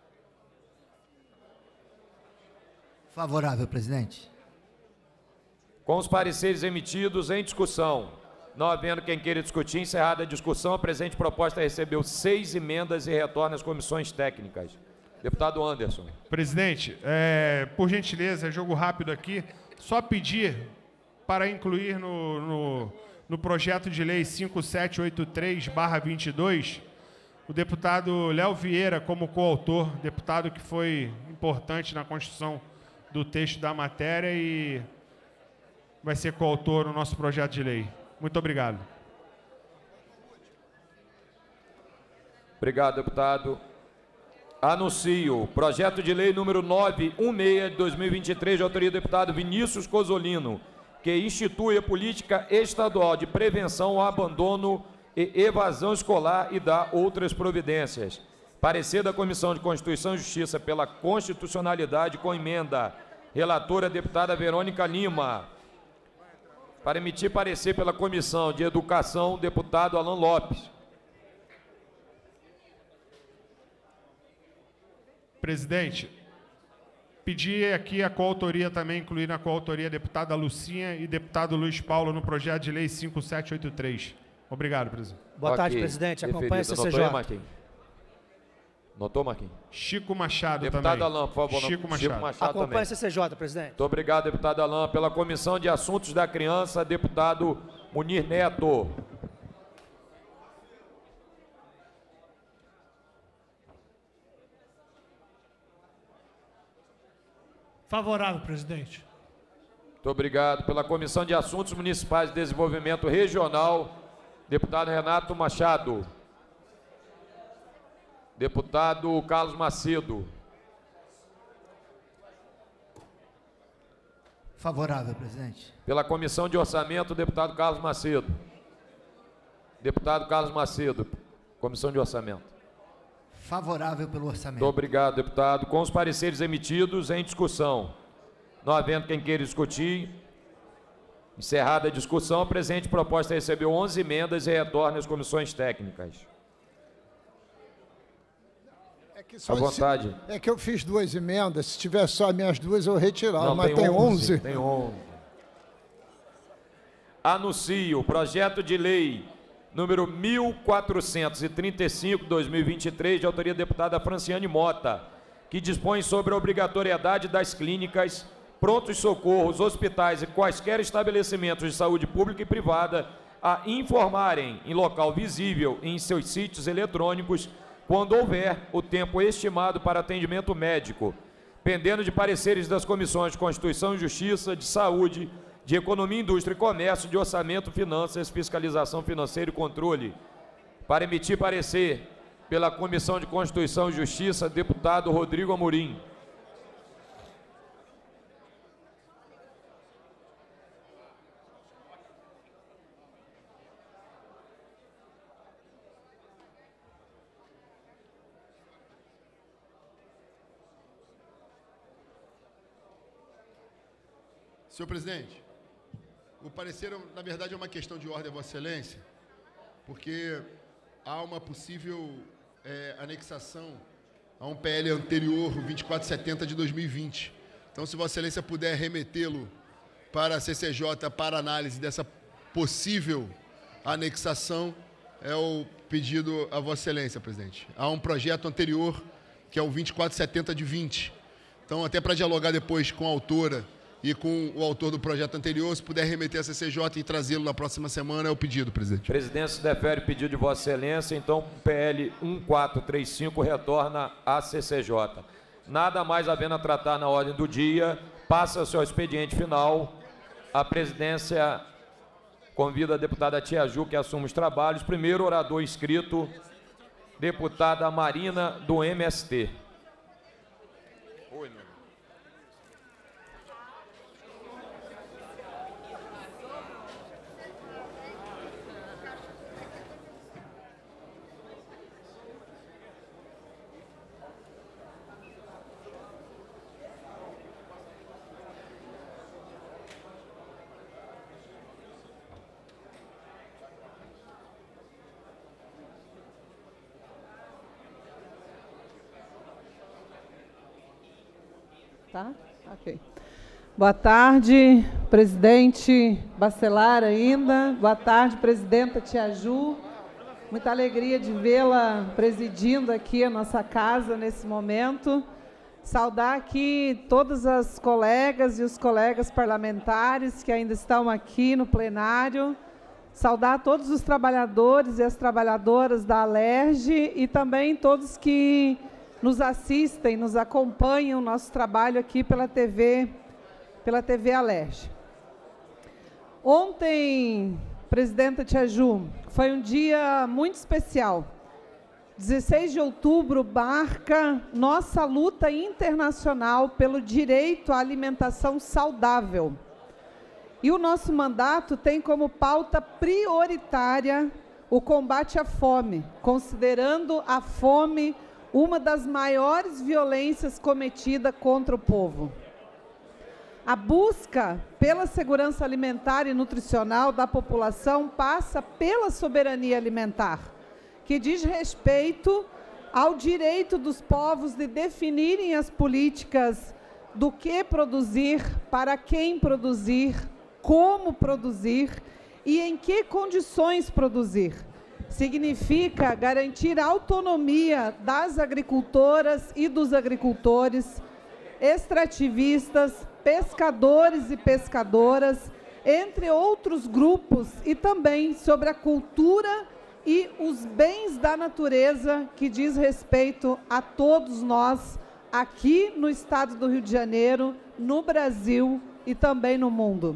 Favorável, presidente. Com os pareceres emitidos em discussão, não havendo quem queira discutir, encerrada a discussão, a presente proposta recebeu 6 emendas e retorna às comissões técnicas. Deputado Anderson. Presidente, por gentileza, jogo rápido aqui, só pedir para incluir no projeto de lei 5783/22, o deputado Léo Vieira como coautor, deputado que foi importante na construção do texto da matéria e vai ser coautor no nosso projeto de lei. Muito obrigado. Obrigado, deputado. Anuncio projeto de lei número 916 de 2023, de autoria do deputado Vinícius Cozzolino, que institui a política estadual de prevenção ao abandono e evasão escolar e dá outras providências. Parecer da Comissão de Constituição e Justiça pela constitucionalidade com emenda. Relatora, deputada Verônica Lima. Para emitir parecer pela Comissão de Educação, deputado Alan Lopes. Presidente, Pedir aqui a coautoria também, incluir na coautoria a deputada Lucinha e deputado Luiz Paulo no projeto de lei 5783. Obrigado, presidente. Boa tarde, presidente. Acompanhe a CCJ. Notou, Marquinhos? Chico Machado deputado também. Alain, por favor. Chico Machado. Acompanhe a CCJ, presidente. Muito obrigado, deputado Alain. Pela Comissão de Assuntos da Criança, deputado Munir Neto. Favorável, presidente. Muito obrigado. Pela Comissão de Assuntos Municipais de Desenvolvimento Regional, deputado Renato Machado. Deputado Carlos Macedo. Favorável, presidente. Pela Comissão de Orçamento, deputado Carlos Macedo. Deputado Carlos Macedo, Comissão de Orçamento. Favorável pelo orçamento. Muito obrigado, deputado. Com os pareceres emitidos, em discussão. Não havendo quem queira discutir, encerrada a discussão, a presente proposta recebeu 11 emendas e retorna às comissões técnicas. À vontade. É que eu fiz 2 emendas, se tiver só as minhas 2 eu retirava, não, mas tem 11. Tem 11. Anuncio o projeto de lei número 1435/2023, de autoria da deputada Franciane Mota, que dispõe sobre a obrigatoriedade das clínicas, prontos socorros, hospitais e quaisquer estabelecimentos de saúde pública e privada a informarem em local visível e em seus sítios eletrônicos quando houver o tempo estimado para atendimento médico, pendendo de pareceres das comissões de Constituição e Justiça, de Saúde, de Economia, Indústria e Comércio, de Orçamento, Finanças, Fiscalização Financeira e Controle. Para emitir parecer pela Comissão de Constituição e Justiça, deputado Rodrigo Amorim. Senhor presidente, o parecer, na verdade, é uma questão de ordem, Vossa Excelência, porque há uma possível anexação a um PL anterior, o 2470 de 2020. Então, se Vossa Excelência puder remetê-lo para a CCJ para análise dessa possível anexação, é o pedido a Vossa Excelência, presidente. Há um projeto anterior, que é o 2470 de 20. Então, até para dialogar depois com a autora e com o autor do projeto anterior, se puder remeter a CCJ e trazê-lo na próxima semana, é o pedido, presidente. A presidência defere o pedido de Vossa Excelência, então o PL 1435 retorna à CCJ. Nada mais havendo a tratar na ordem do dia, passa-se ao expediente final. A presidência convida a deputada Tia Ju, que assume os trabalhos. Primeiro orador inscrito, deputada Marina, do MST. Tá? Ok. Boa tarde, presidente Bacelar ainda. Boa tarde, presidenta Tia Ju. Muita alegria de vê-la presidindo aqui a nossa casa nesse momento. Saudar aqui todas as colegas e os colegas parlamentares que ainda estão aqui no plenário. Saudar todos os trabalhadores e as trabalhadoras da Alerj e também todos que nos assistem, nos acompanham o nosso trabalho aqui pela TV Alerj. Ontem, presidenta Tia Ju, foi um dia muito especial. 16 de outubro marca nossa luta internacional pelo direito à alimentação saudável. E o nosso mandato tem como pauta prioritária o combate à fome, considerando a fome uma das maiores violências cometidas contra o povo. A busca pela segurança alimentar e nutricional da população passa pela soberania alimentar, que diz respeito ao direito dos povos de definirem as políticas do que produzir, para quem produzir, como produzir e em que condições produzir. Significa garantir a autonomia das agricultoras e dos agricultores, extrativistas, pescadores e pescadoras, entre outros grupos, e também sobre a cultura e os bens da natureza que diz respeito a todos nós, aqui no estado do Rio de Janeiro, no Brasil e também no mundo.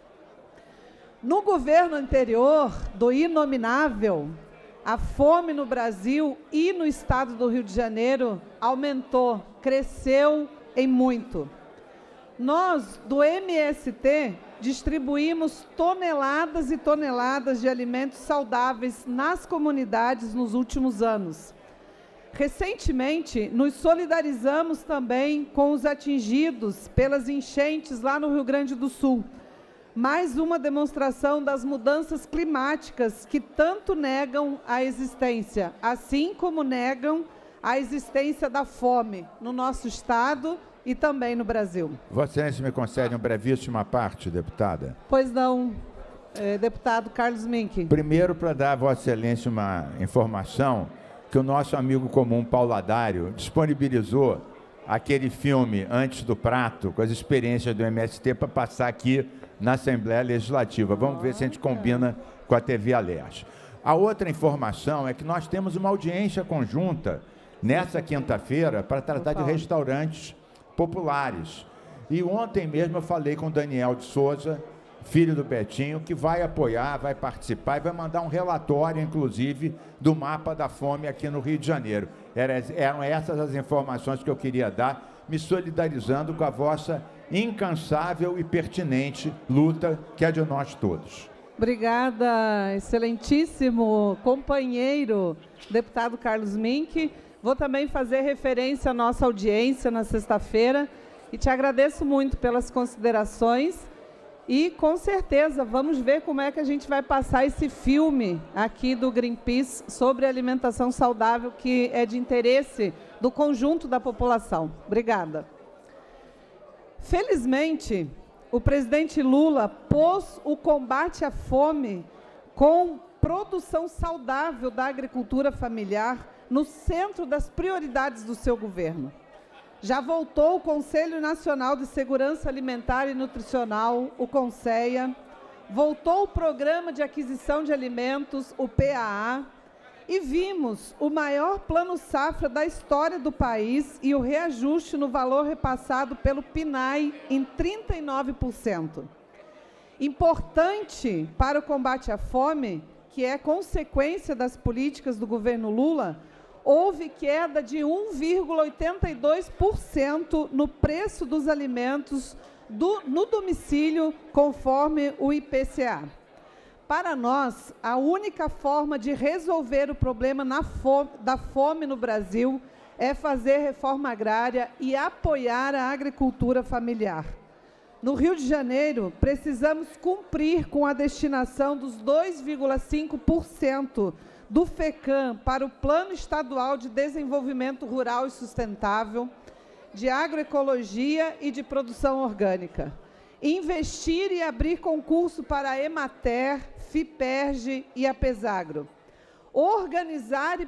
No governo anterior, do inominável, a fome no Brasil e no estado do Rio de Janeiro aumentou, cresceu em muito. Nós, do MST, distribuímos toneladas e toneladas de alimentos saudáveis nas comunidades nos últimos anos. Recentemente, nos solidarizamos também com os atingidos pelas enchentes lá no Rio Grande do Sul. Mais uma demonstração das mudanças climáticas que tanto negam a existência, assim como negam a existência da fome no nosso estado e também no Brasil. Vossa Excelência me concede uma brevíssima parte, deputada? Pois não, deputado Carlos Mink. Primeiro, para dar a Vossa Excelência uma informação, que o nosso amigo comum, Paulo Adário, disponibilizou aquele filme Antes do Prato, com as experiências do MST, para passar aqui na Assembleia Legislativa. Vamos ver se a gente combina com a TV Alerj. A outra informação é que nós temos uma audiência conjunta nessa quinta-feira para tratar de restaurantes populares. E ontem mesmo eu falei com o Daniel de Souza, filho do Betinho, que vai apoiar, vai participar e vai mandar um relatório, inclusive, do mapa da fome aqui no Rio de Janeiro. Eram essas as informações que eu queria dar, me solidarizando com a vossa incansável e pertinente luta, que é de nós todos. Obrigada, excelentíssimo companheiro, deputado Carlos Mink. Vou também fazer referência à nossa audiência na sexta-feira e te agradeço muito pelas considerações e, com certeza, vamos ver como é que a gente vai passar esse filme aqui do Greenpeace sobre alimentação saudável, que é de interesse do conjunto da população. Obrigada. Felizmente, o presidente Lula pôs o combate à fome com produção saudável da agricultura familiar no centro das prioridades do seu governo. Já voltou o Conselho Nacional de Segurança Alimentar e Nutricional, o CONSEA, voltou o Programa de Aquisição de Alimentos, o PAA, e vimos o maior plano safra da história do país e o reajuste no valor repassado pelo PNAE em 39%. Importante para o combate à fome, que é consequência das políticas do governo Lula, houve queda de 1,82% no preço dos alimentos no domicílio, conforme o IPCA. Para nós, a única forma de resolver o problema da fome no Brasil é fazer reforma agrária e apoiar a agricultura familiar. No Rio de Janeiro, precisamos cumprir com a destinação dos 2,5% do FECAM para o Plano Estadual de Desenvolvimento Rural e Sustentável, de agroecologia e de produção orgânica. Investir e abrir concurso para a Emater, FIPERJ e a Pesagro. Organizar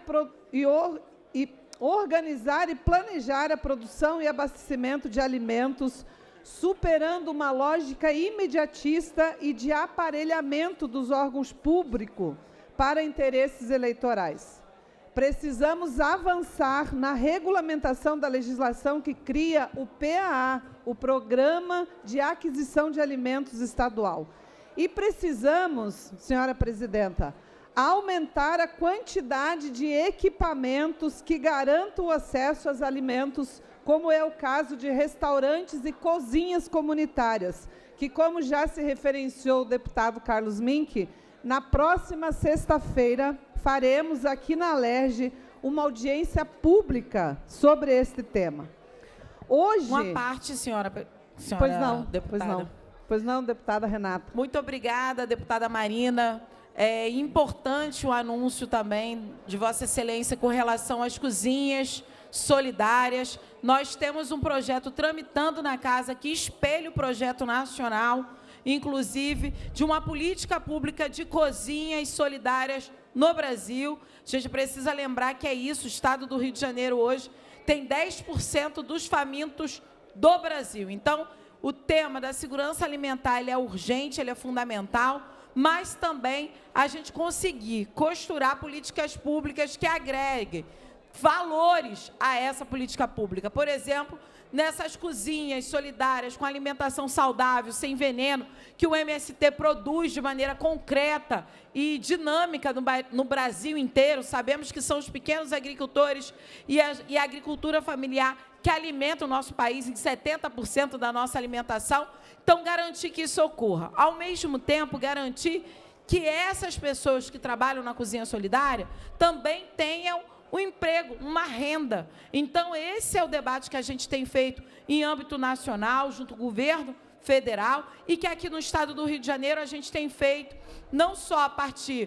e planejar a produção e abastecimento de alimentos, superando uma lógica imediatista e de aparelhamento dos órgãos públicos para interesses eleitorais. Precisamos avançar na regulamentação da legislação que cria o PAA, o Programa de Aquisição de Alimentos Estadual. E precisamos, senhora presidenta, aumentar a quantidade de equipamentos que garantam o acesso aos alimentos, como é o caso de restaurantes e cozinhas comunitárias, que, como já se referenciou o deputado Carlos Mink, na próxima sexta-feira faremos aqui na Alerj uma audiência pública sobre este tema. Hoje... Uma parte, senhora pois não, deputada. Pois não, deputada Renata. Muito obrigada, deputada Marina. É importante o anúncio também de Vossa Excelência com relação às cozinhas solidárias. Nós temos um projeto tramitando na Casa que espelha o projeto nacional, inclusive, de uma política pública de cozinhas solidárias no Brasil. A gente precisa lembrar que é isso, o Estado do Rio de Janeiro hoje tem 10% dos famintos do Brasil. Então, o tema da segurança alimentar ele é urgente, ele é fundamental, mas também a gente conseguir costurar políticas públicas que agreguem valores a essa política pública. Por exemplo, nessas cozinhas solidárias com alimentação saudável, sem veneno, que o MST produz de maneira concreta e dinâmica no Brasil inteiro. Sabemos que são os pequenos agricultores e a agricultura familiar que alimentam o nosso país em 70% da nossa alimentação. Então, garantir que isso ocorra. Ao mesmo tempo, garantir que essas pessoas que trabalham na cozinha solidária também tenham um emprego, uma renda. Então, esse é o debate que a gente tem feito em âmbito nacional, junto com o governo federal, e que aqui no Estado do Rio de Janeiro a gente tem feito, não só a partir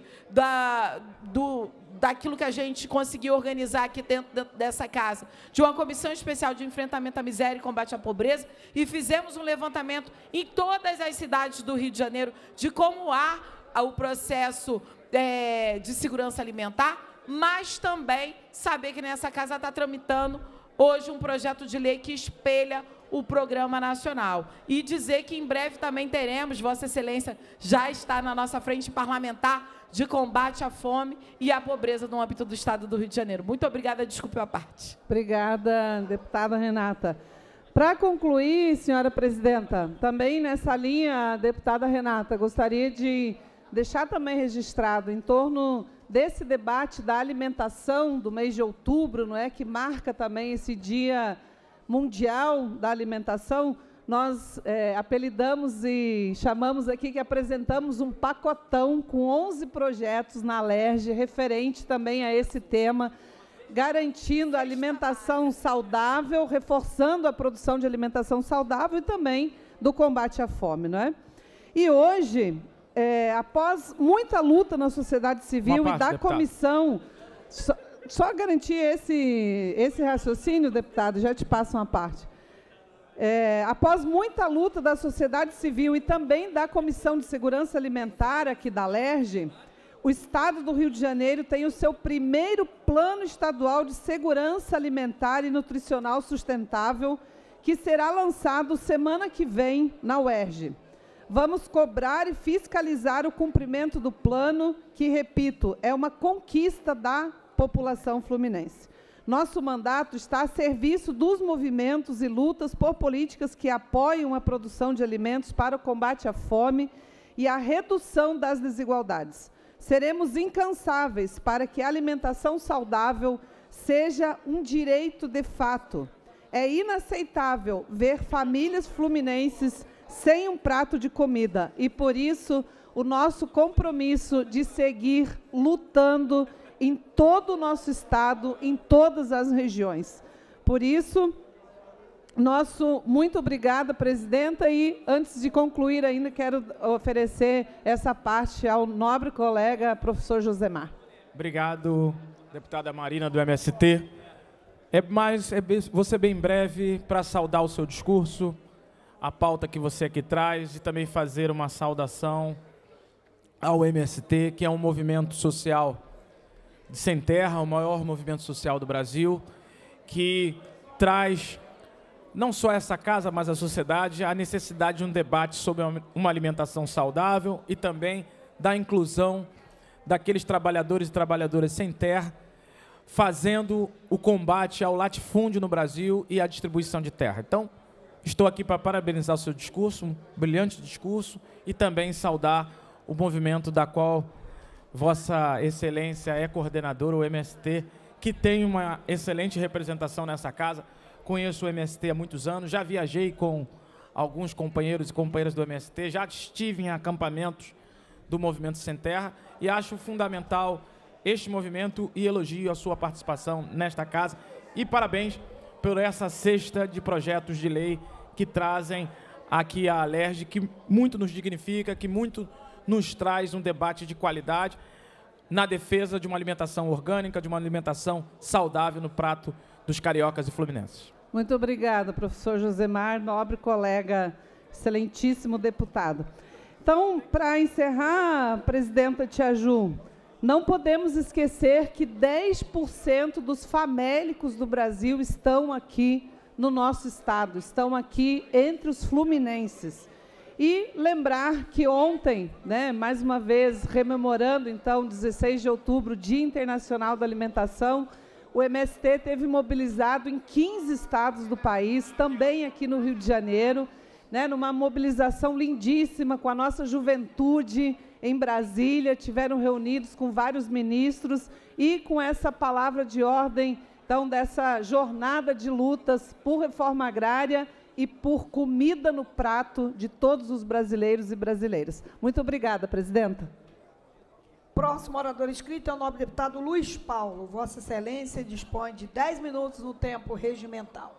daquilo que a gente conseguiu organizar aqui dentro dessa casa, de uma comissão especial de enfrentamento à miséria e combate à pobreza, e fizemos um levantamento em todas as cidades do Rio de Janeiro de como há o processo de segurança alimentar, mas também saber que nessa casa está tramitando hoje um projeto de lei que espelha o Programa Nacional. E dizer que em breve também teremos, Vossa Excelência já está na nossa frente parlamentar de combate à fome e à pobreza no âmbito do Estado do Rio de Janeiro. Muito obrigada, desculpe a parte. Obrigada, deputada Renata. Para concluir, senhora presidenta, também nessa linha, deputada Renata, gostaria de deixar também registrado em torno desse debate da alimentação do mês de outubro, não é, que marca também esse Dia Mundial da Alimentação. Nós apelidamos e chamamos aqui que apresentamos um pacotão com 11 projetos na Alerj, referente também a esse tema, garantindo a alimentação saudável, reforçando a produção de alimentação saudável e também do combate à fome, não é? E hoje, após muita luta na sociedade civil e da comissão, só garantir esse raciocínio, deputado, já te passo uma parte. Após muita luta da sociedade civil e também da Comissão de Segurança Alimentar aqui da Alerj, o Estado do Rio de Janeiro tem o seu primeiro Plano Estadual de Segurança Alimentar e Nutricional Sustentável, que será lançado semana que vem na UERJ. Vamos cobrar e fiscalizar o cumprimento do plano, que, repito, é uma conquista da população fluminense. Nosso mandato está a serviço dos movimentos e lutas por políticas que apoiam a produção de alimentos para o combate à fome e a redução das desigualdades. Seremos incansáveis para que a alimentação saudável seja um direito de fato. É inaceitável ver famílias fluminenses sem um prato de comida e, por isso, o nosso compromisso de seguir lutando em todo o nosso Estado, em todas as regiões. Por isso, muito obrigada, presidenta, e antes de concluir ainda quero oferecer essa parte ao nobre colega, professor Josemar. Obrigado, deputada Marina do MST. Vou ser bem breve para saudar o seu discurso, a pauta que você aqui traz e também fazer uma saudação ao MST, que é um movimento social de sem terra, o maior movimento social do Brasil, que traz não só essa casa, mas a sociedade, a necessidade de um debate sobre uma alimentação saudável e também da inclusão daqueles trabalhadores e trabalhadoras sem terra, fazendo o combate ao latifúndio no Brasil e à distribuição de terra. Então, estou aqui para parabenizar o seu discurso, um brilhante discurso, e também saudar o movimento da qual Vossa Excelência é coordenadora, o MST, que tem uma excelente representação nessa casa. Conheço o MST há muitos anos, já viajei com alguns companheiros e companheiras do MST, já estive em acampamentos do Movimento Sem Terra e acho fundamental este movimento e elogio a sua participação nesta casa. E parabéns por essa cesta de projetos de lei que trazem aqui a Alerj, que muito nos dignifica, que muito nos traz um debate de qualidade na defesa de uma alimentação orgânica, de uma alimentação saudável no prato dos cariocas e fluminenses. Muito obrigada, professor Josemar, nobre colega, excelentíssimo deputado. Então, para encerrar, presidenta Tia Ju, não podemos esquecer que 10% dos famélicos do Brasil estão aqui no nosso estado, estão aqui entre os fluminenses. E lembrar que ontem, né, mais uma vez, rememorando, então, 16 de outubro, Dia Internacional da Alimentação, o MST teve mobilizado em 15 estados do país, também aqui no Rio de Janeiro, né, numa mobilização lindíssima com a nossa juventude em Brasília, tiveram reunidos com vários ministros e com essa palavra de ordem, então, dessa jornada de lutas por reforma agrária e por comida no prato de todos os brasileiros e brasileiras. Muito obrigada, presidenta. Próximo orador inscrito é o nobre deputado Luiz Paulo. Vossa Excelência dispõe de 10 minutos no tempo regimental.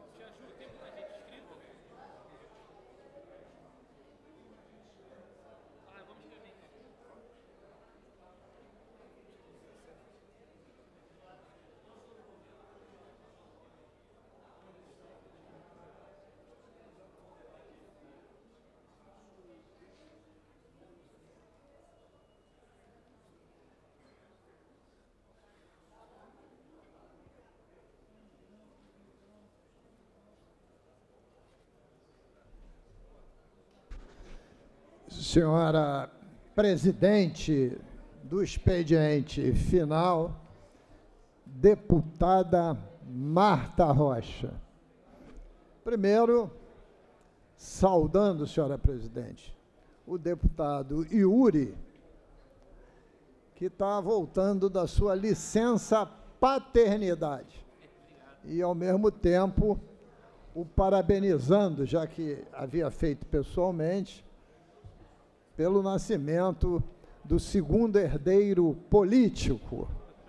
Senhora presidente do expediente final, deputada Marta Rocha. Primeiro, saudando, senhora presidente, o deputado Yuri, que está voltando da sua licença paternidade, e, ao mesmo tempo, o parabenizando, já que havia feito pessoalmente, pelo nascimento do segundo herdeiro político.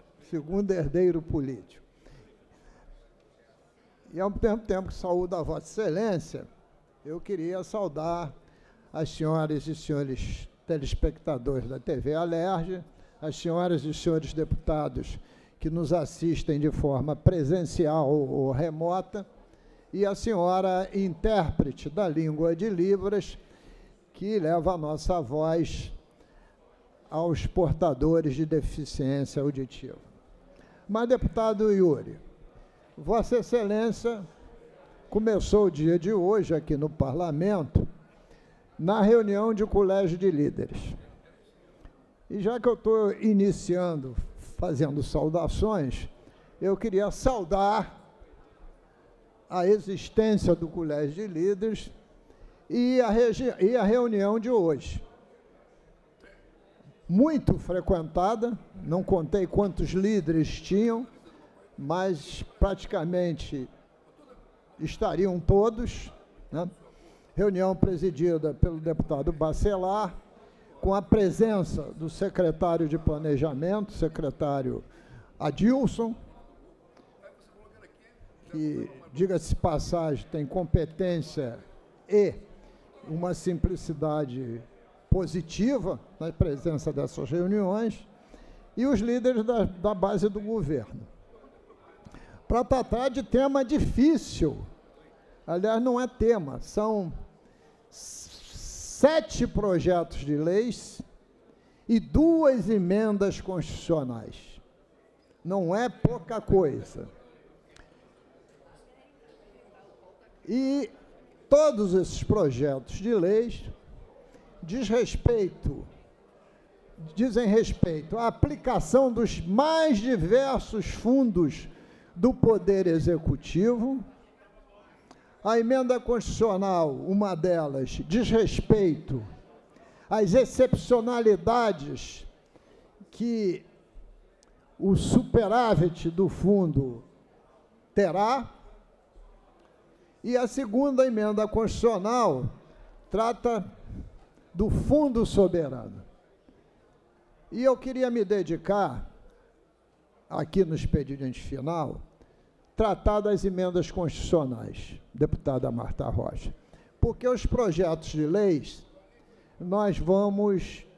E, ao mesmo tempo que saúdo a Vossa Excelência, eu queria saudar as senhoras e senhores telespectadores da TV Alerj, as senhoras e senhores deputados que nos assistem de forma presencial ou remota, e a senhora intérprete da língua de Libras, que leva a nossa voz aos portadores de deficiência auditiva. Mas, deputado Yuri, Vossa Excelência começou o dia de hoje aqui no Parlamento, na reunião de colégio de líderes. E já que eu estou iniciando, fazendo saudações, eu queria saudar a existência do colégio de líderes e a reunião de hoje. Muito frequentada, não contei quantos líderes tinham, mas praticamente estariam todos, né? Reunião presidida pelo deputado Bacelar, com a presença do secretário de Planejamento, secretário Adilson, que, diga-se de passagem, tem competência e uma simplicidade positiva na presença dessas reuniões, e os líderes da base do governo, para tratar de tema difícil. Aliás, não é tema, são 7 projetos de leis e 2 emendas constitucionais. Não é pouca coisa. E todos esses projetos de leis dizem respeito à aplicação dos mais diversos fundos do Poder Executivo. A emenda constitucional, uma delas, diz respeito às excepcionalidades que o superávit do fundo terá. E a segunda emenda constitucional trata do Fundo Soberano. E eu queria me dedicar, aqui no expediente final, tratar das emendas constitucionais, deputada Marta Rocha, porque os projetos de leis nós vamos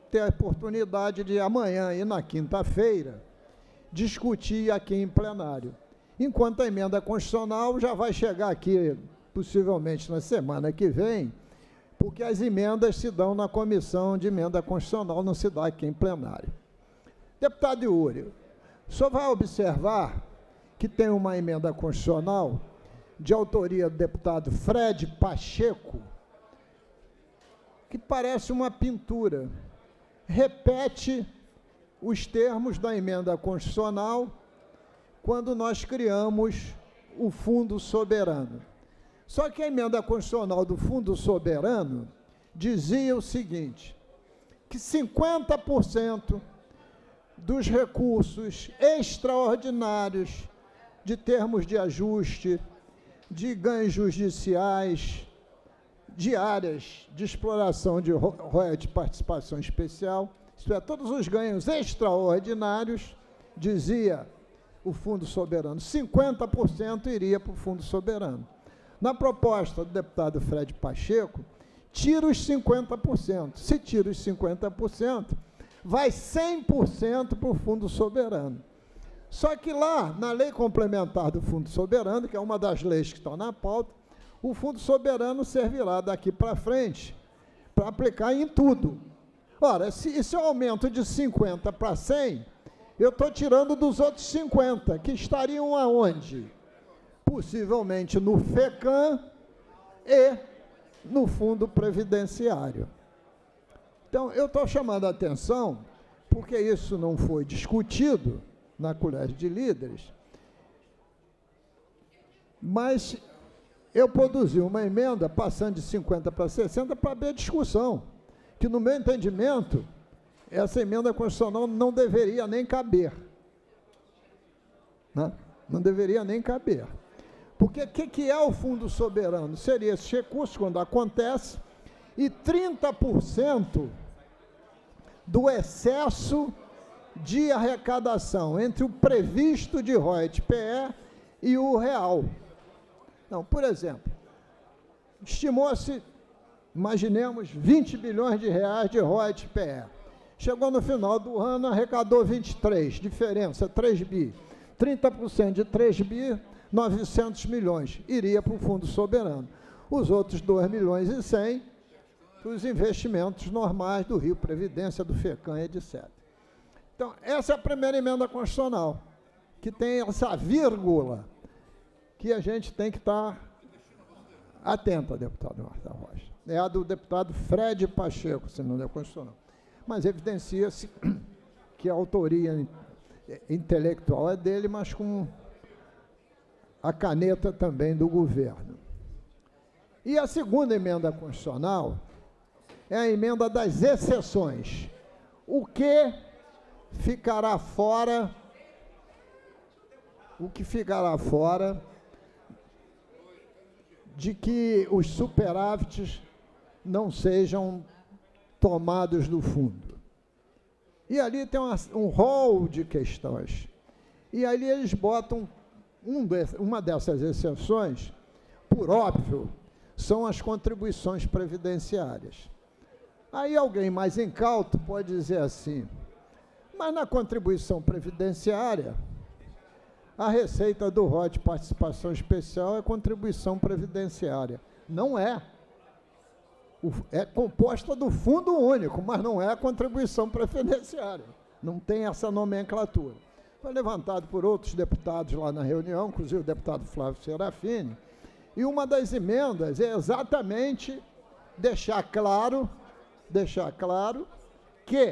ter a oportunidade de amanhã e na quinta-feira discutir aqui em plenário. Enquanto a emenda constitucional já vai chegar aqui, possivelmente na semana que vem, porque as emendas se dão na comissão de emenda constitucional, não se dá aqui em plenário. Deputado Yuri, o senhor vai observar que tem uma emenda constitucional de autoria do deputado Fred Pacheco, que parece uma pintura. Repete os termos da emenda constitucional quando nós criamos o Fundo Soberano. Só que a emenda constitucional do Fundo Soberano dizia o seguinte, que 50% dos recursos extraordinários de termos de ajuste, de ganhos judiciais, de áreas de exploração de royalties de participação especial, isto é, todos os ganhos extraordinários, dizia o Fundo Soberano, 50% iria para o Fundo Soberano. Na proposta do deputado Fred Pacheco, tira os 50%. Se tira os 50%, vai 100% para o Fundo Soberano. Só que lá, na lei complementar do Fundo Soberano, que é uma das leis que estão na pauta, o Fundo Soberano servirá daqui para frente para aplicar em tudo. Ora, se eu aumento de 50 para 100, eu estou tirando dos outros 50, que estariam aonde? Possivelmente no FECAM e no Fundo Previdenciário. Então, eu estou chamando a atenção, porque isso não foi discutido na Colégio de Líderes, mas eu produzi uma emenda, passando de 50 para 60, para abrir a discussão, que, no meu entendimento, essa emenda constitucional não deveria nem caber. Né? Não deveria nem caber. Porque o que é o Fundo Soberano? Seria esses recursos, quando acontece, e 30% do excesso de arrecadação entre o previsto de royalties PE e o real. Não, por exemplo, estimou-se, imaginemos, 20 bilhões de reais de royalties PE. Chegou no final do ano, arrecadou 23, diferença, 3 bi. 30% de 3 bi, 900 milhões, iria para o Fundo Soberano. Os outros 2 milhões e 100, para os investimentos normais do Rio Previdência, do FECAM, etc. Então, essa é a primeira emenda constitucional, que tem essa vírgula que a gente tem que estar atento, deputado Marta Rocha. É a do deputado Fred Pacheco, se não é constitucional. Mas evidencia-se que a autoria intelectual é dele, mas com a caneta também do governo. E a segunda emenda constitucional é a emenda das exceções. O que ficará fora, de que os superávites não sejam tomados do fundo. E ali tem um rol de questões. E ali eles botam uma dessas exceções, por óbvio, são as contribuições previdenciárias. Aí alguém mais incauto pode dizer assim, mas na contribuição previdenciária, a receita do ROD de participação especial é contribuição previdenciária. Não é. É composta do Fundo Único, mas não é a contribuição previdenciária. Não tem essa nomenclatura. Foi levantado por outros deputados lá na reunião, inclusive o deputado Flávio Serafini, e uma das emendas é exatamente deixar claro que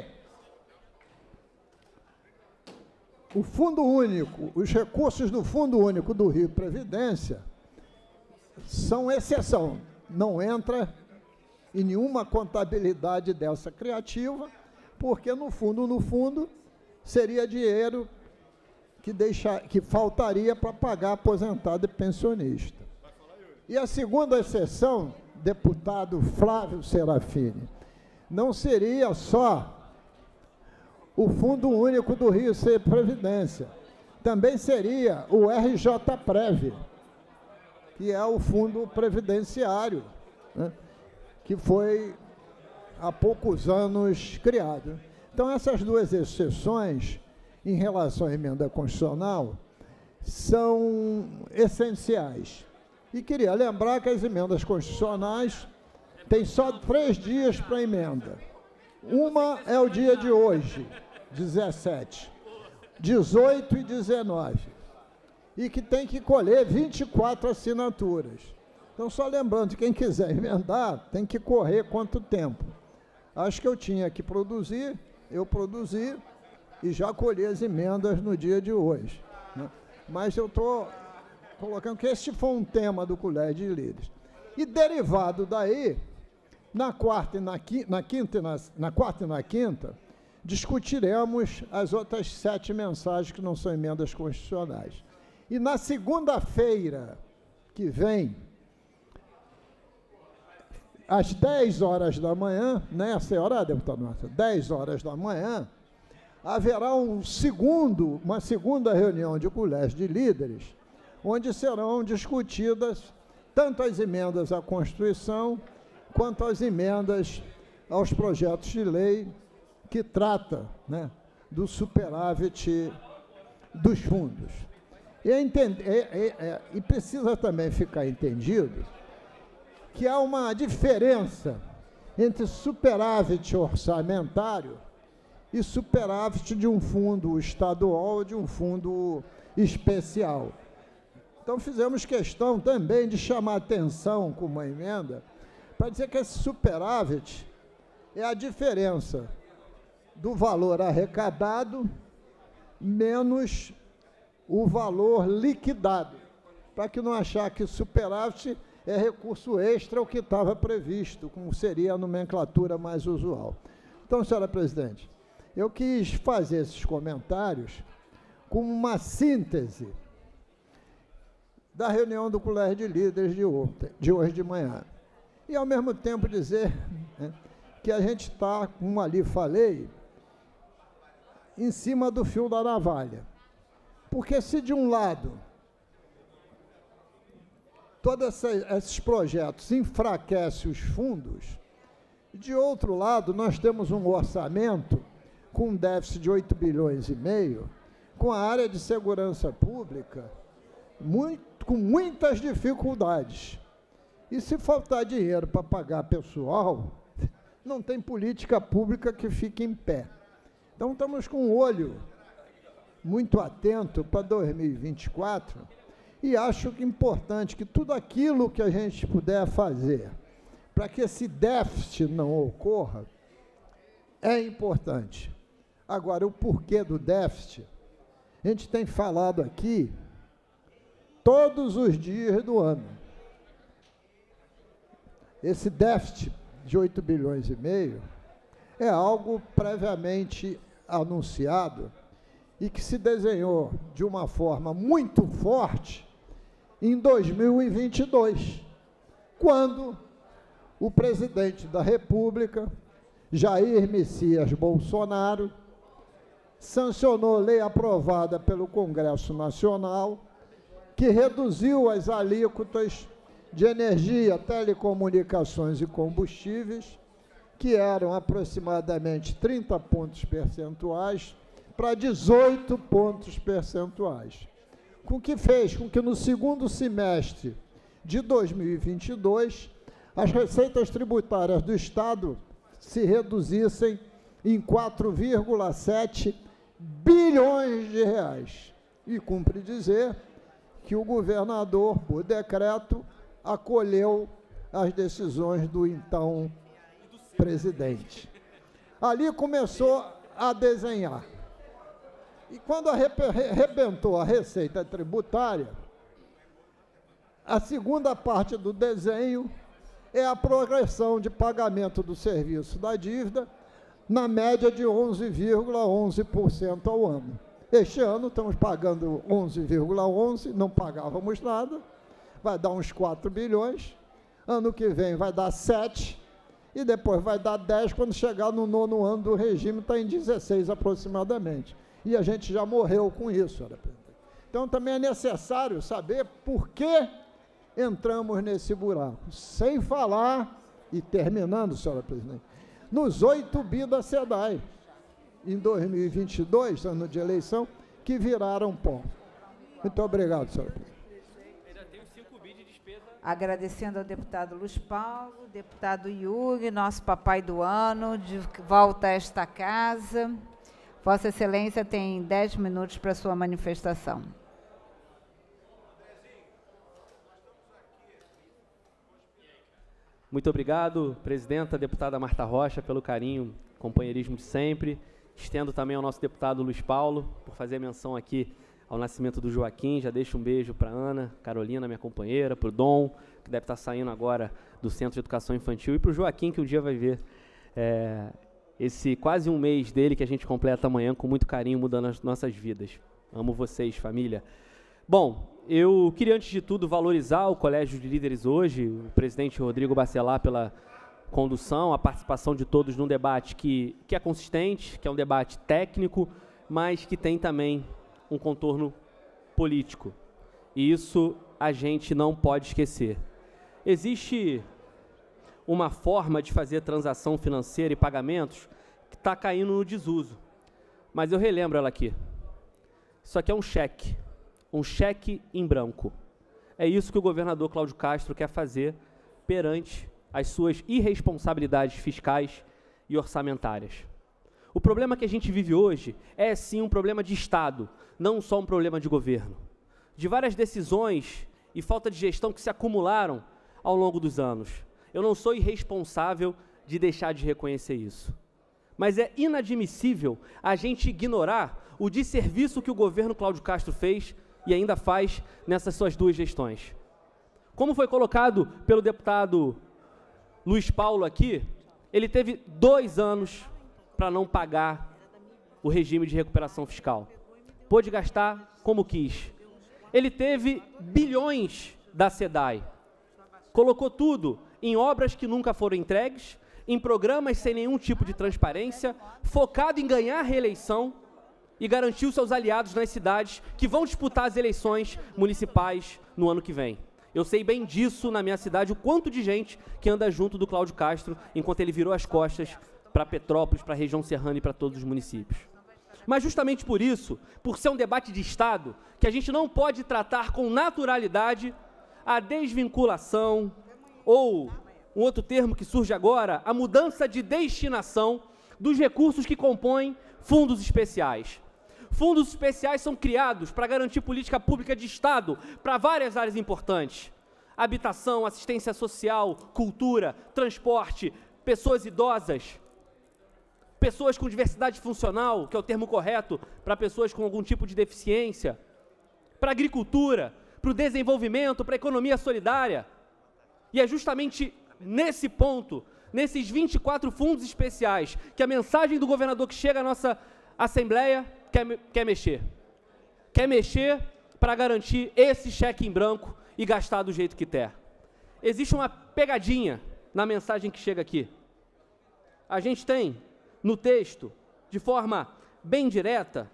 o Fundo Único, os recursos do Fundo Único do Rio Previdência são exceção, não entra em nenhuma contabilidade dessa criativa, porque no fundo, seria dinheiro que faltaria para pagar aposentado e pensionista. E a segunda exceção, deputado Flávio Serafini, não seria só o Fundo Único do Rio ser Previdência, também seria o RJPrev, que é o Fundo Previdenciário, né, que foi há poucos anos criado. Então, essas duas exceções, em relação à emenda constitucional, são essenciais. E queria lembrar que as emendas constitucionais têm só 3 dias para emenda. Uma é o dia de hoje, 17, 18 e 19, e que tem que colher 24 assinaturas. Então, só lembrando, quem quiser emendar, tem que correr quanto tempo. Acho que eu tinha que produzir, eu produzi e já colhi as emendas no dia de hoje, né? Mas eu estou colocando que este foi um tema do Colégio de Líderes. E derivado daí, na quarta e na quinta, discutiremos as outras 7 mensagens que não são emendas constitucionais. E na segunda-feira que vem, às 10 horas da manhã, né, essa é a hora, deputado Marta? 10 horas da manhã, haverá uma segunda reunião de Colégio de Líderes, onde serão discutidas tanto as emendas à Constituição, quanto as emendas aos projetos de lei que trata, né, do superávit dos fundos. E precisa também ficar entendido que há uma diferença entre superávit orçamentário e superávit de um fundo estadual ou de um fundo especial. Então, fizemos questão também de chamar atenção com uma emenda para dizer que esse superávit é a diferença do valor arrecadado menos o valor liquidado, para que não achar que superávit é recurso extra ao que estava previsto, como seria a nomenclatura mais usual. Então, senhora presidente, eu quis fazer esses comentários como uma síntese da reunião do Colégio de Líderes de hoje de manhã. E, ao mesmo tempo, dizer, né, que a gente está, como ali falei, em cima do fio da navalha. Porque se, de um lado, todos esses projetos enfraquecem os fundos, de outro lado, nós temos um orçamento com um déficit de 8,5 bilhões, com a área de segurança pública com muitas dificuldades. E se faltar dinheiro para pagar pessoal, não tem política pública que fique em pé. Então, estamos com um olho muito atento para 2024 e acho que é importante que tudo aquilo que a gente puder fazer para que esse déficit não ocorra é importante. Agora, o porquê do déficit, a gente tem falado aqui todos os dias do ano. Esse déficit de 8,5 bilhões é algo previamente anunciado e que se desenhou de uma forma muito forte em 2022, quando o presidente da República, Jair Messias Bolsonaro, sancionou lei aprovada pelo Congresso Nacional, que reduziu as alíquotas de energia, telecomunicações e combustíveis, que eram aproximadamente 30 pontos percentuais, para 18 pontos percentuais. Com que fez com que no segundo semestre de 2022, as receitas tributárias do Estado se reduzissem em 4,7 bilhões de reais. E cumpre dizer que o governador, por decreto, acolheu as decisões do então presidente. Ali começou a desenhar. E quando arrebentou a receita tributária, a segunda parte do desenho é a progressão de pagamento do serviço da dívida na média de 11,11% ao ano. Este ano estamos pagando 11,11%, não pagávamos nada, vai dar uns 4 bilhões, ano que vem vai dar 7, e depois vai dar 10, quando chegar no 9º ano do regime, está em 16 aproximadamente. E a gente já morreu com isso, senhora presidente. Então, também é necessário saber por que entramos nesse buraco, sem falar, e terminando, senhora presidente, nos 8 bi da SEDAI, em 2022, ano de eleição, que viraram pó. Muito obrigado, senhor. Agradecendo ao deputado Luiz Paulo, deputado Yuri, nosso papai do ano, de volta a esta casa. Vossa Excelência tem 10 minutos para sua manifestação. Muito obrigado, presidenta, deputada Marta Rocha, pelo carinho, companheirismo de sempre. Estendo também ao nosso deputado Luiz Paulo, por fazer menção aqui ao nascimento do Joaquim. Já deixo um beijo para a Ana, Carolina, minha companheira, para o Dom, que deve estar saindo agora do Centro de Educação Infantil, e para o Joaquim, que um dia vai ver esse quase um mês dele, que a gente completa amanhã, com muito carinho, mudando as nossas vidas. Amo vocês, família. Bom, eu queria, antes de tudo, valorizar o Colégio de Líderes hoje, o presidente Rodrigo Bacelar pela condução, a participação de todos num debate que é consistente, que é um debate técnico, mas que tem também um contorno político. E isso a gente não pode esquecer. Existe uma forma de fazer transação financeira e pagamentos que está caindo no desuso. Mas eu relembro ela aqui. Isso aqui é um cheque em branco. É isso que o governador Cláudio Castro quer fazer perante as suas irresponsabilidades fiscais e orçamentárias. O problema que a gente vive hoje é, sim, um problema de Estado, não só um problema de governo. De várias decisões e falta de gestão que se acumularam ao longo dos anos. Eu não sou irresponsável de deixar de reconhecer isso. Mas é inadmissível a gente ignorar o desserviço que o governo Cláudio Castro fez e ainda faz nessas suas duas gestões. Como foi colocado pelo deputado Luiz Paulo aqui, ele teve 2 anos para não pagar o regime de recuperação fiscal. Pôde gastar como quis. Ele teve bilhões da SEDAI. Colocou tudo em obras que nunca foram entregues, em programas sem nenhum tipo de transparência, focado em ganhar a reeleição e garantir os seus aliados nas cidades que vão disputar as eleições municipais no ano que vem. Eu sei bem disso na minha cidade, o quanto de gente que anda junto do Cláudio Castro, enquanto ele virou as costas para Petrópolis, para a região serrana e para todos os municípios. Mas justamente por isso, por ser um debate de Estado, que a gente não pode tratar com naturalidade a desvinculação, ou um outro termo que surge agora, a mudança de destinação dos recursos que compõem fundos especiais. Fundos especiais são criados para garantir política pública de Estado para várias áreas importantes. Habitação, assistência social, cultura, transporte, pessoas idosas, pessoas com diversidade funcional, que é o termo correto para pessoas com algum tipo de deficiência, para a agricultura, para o desenvolvimento, para a economia solidária. E é justamente nesse ponto, nesses 24 fundos especiais, que a mensagem do governador que chega à nossa Assembleia quer mexer. Quer mexer para garantir esse cheque em branco e gastar do jeito que quer. Existe uma pegadinha na mensagem que chega aqui. A gente tem no texto, de forma bem direta,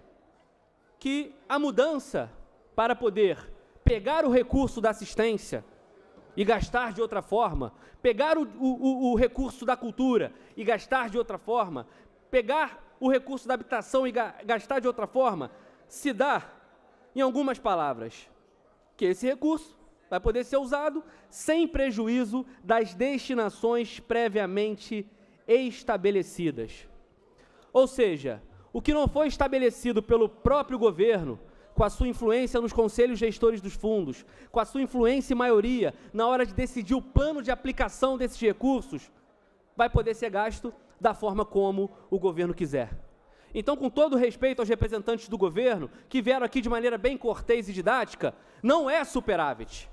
que a mudança para poder pegar o recurso da assistência e gastar de outra forma, pegar o recurso da cultura e gastar de outra forma, pegar o recurso da habitação e gastar de outra forma, se dá, em algumas palavras, que esse recurso vai poder ser usado sem prejuízo das destinações previamente estabelecidas. Ou seja, o que não foi estabelecido pelo próprio governo, com a sua influência nos conselhos gestores dos fundos, com a sua influência e maioria na hora de decidir o plano de aplicação desses recursos, vai poder ser gasto da forma como o governo quiser. Então, com todo respeito aos representantes do governo, que vieram aqui de maneira bem cortês e didática, não é superávit.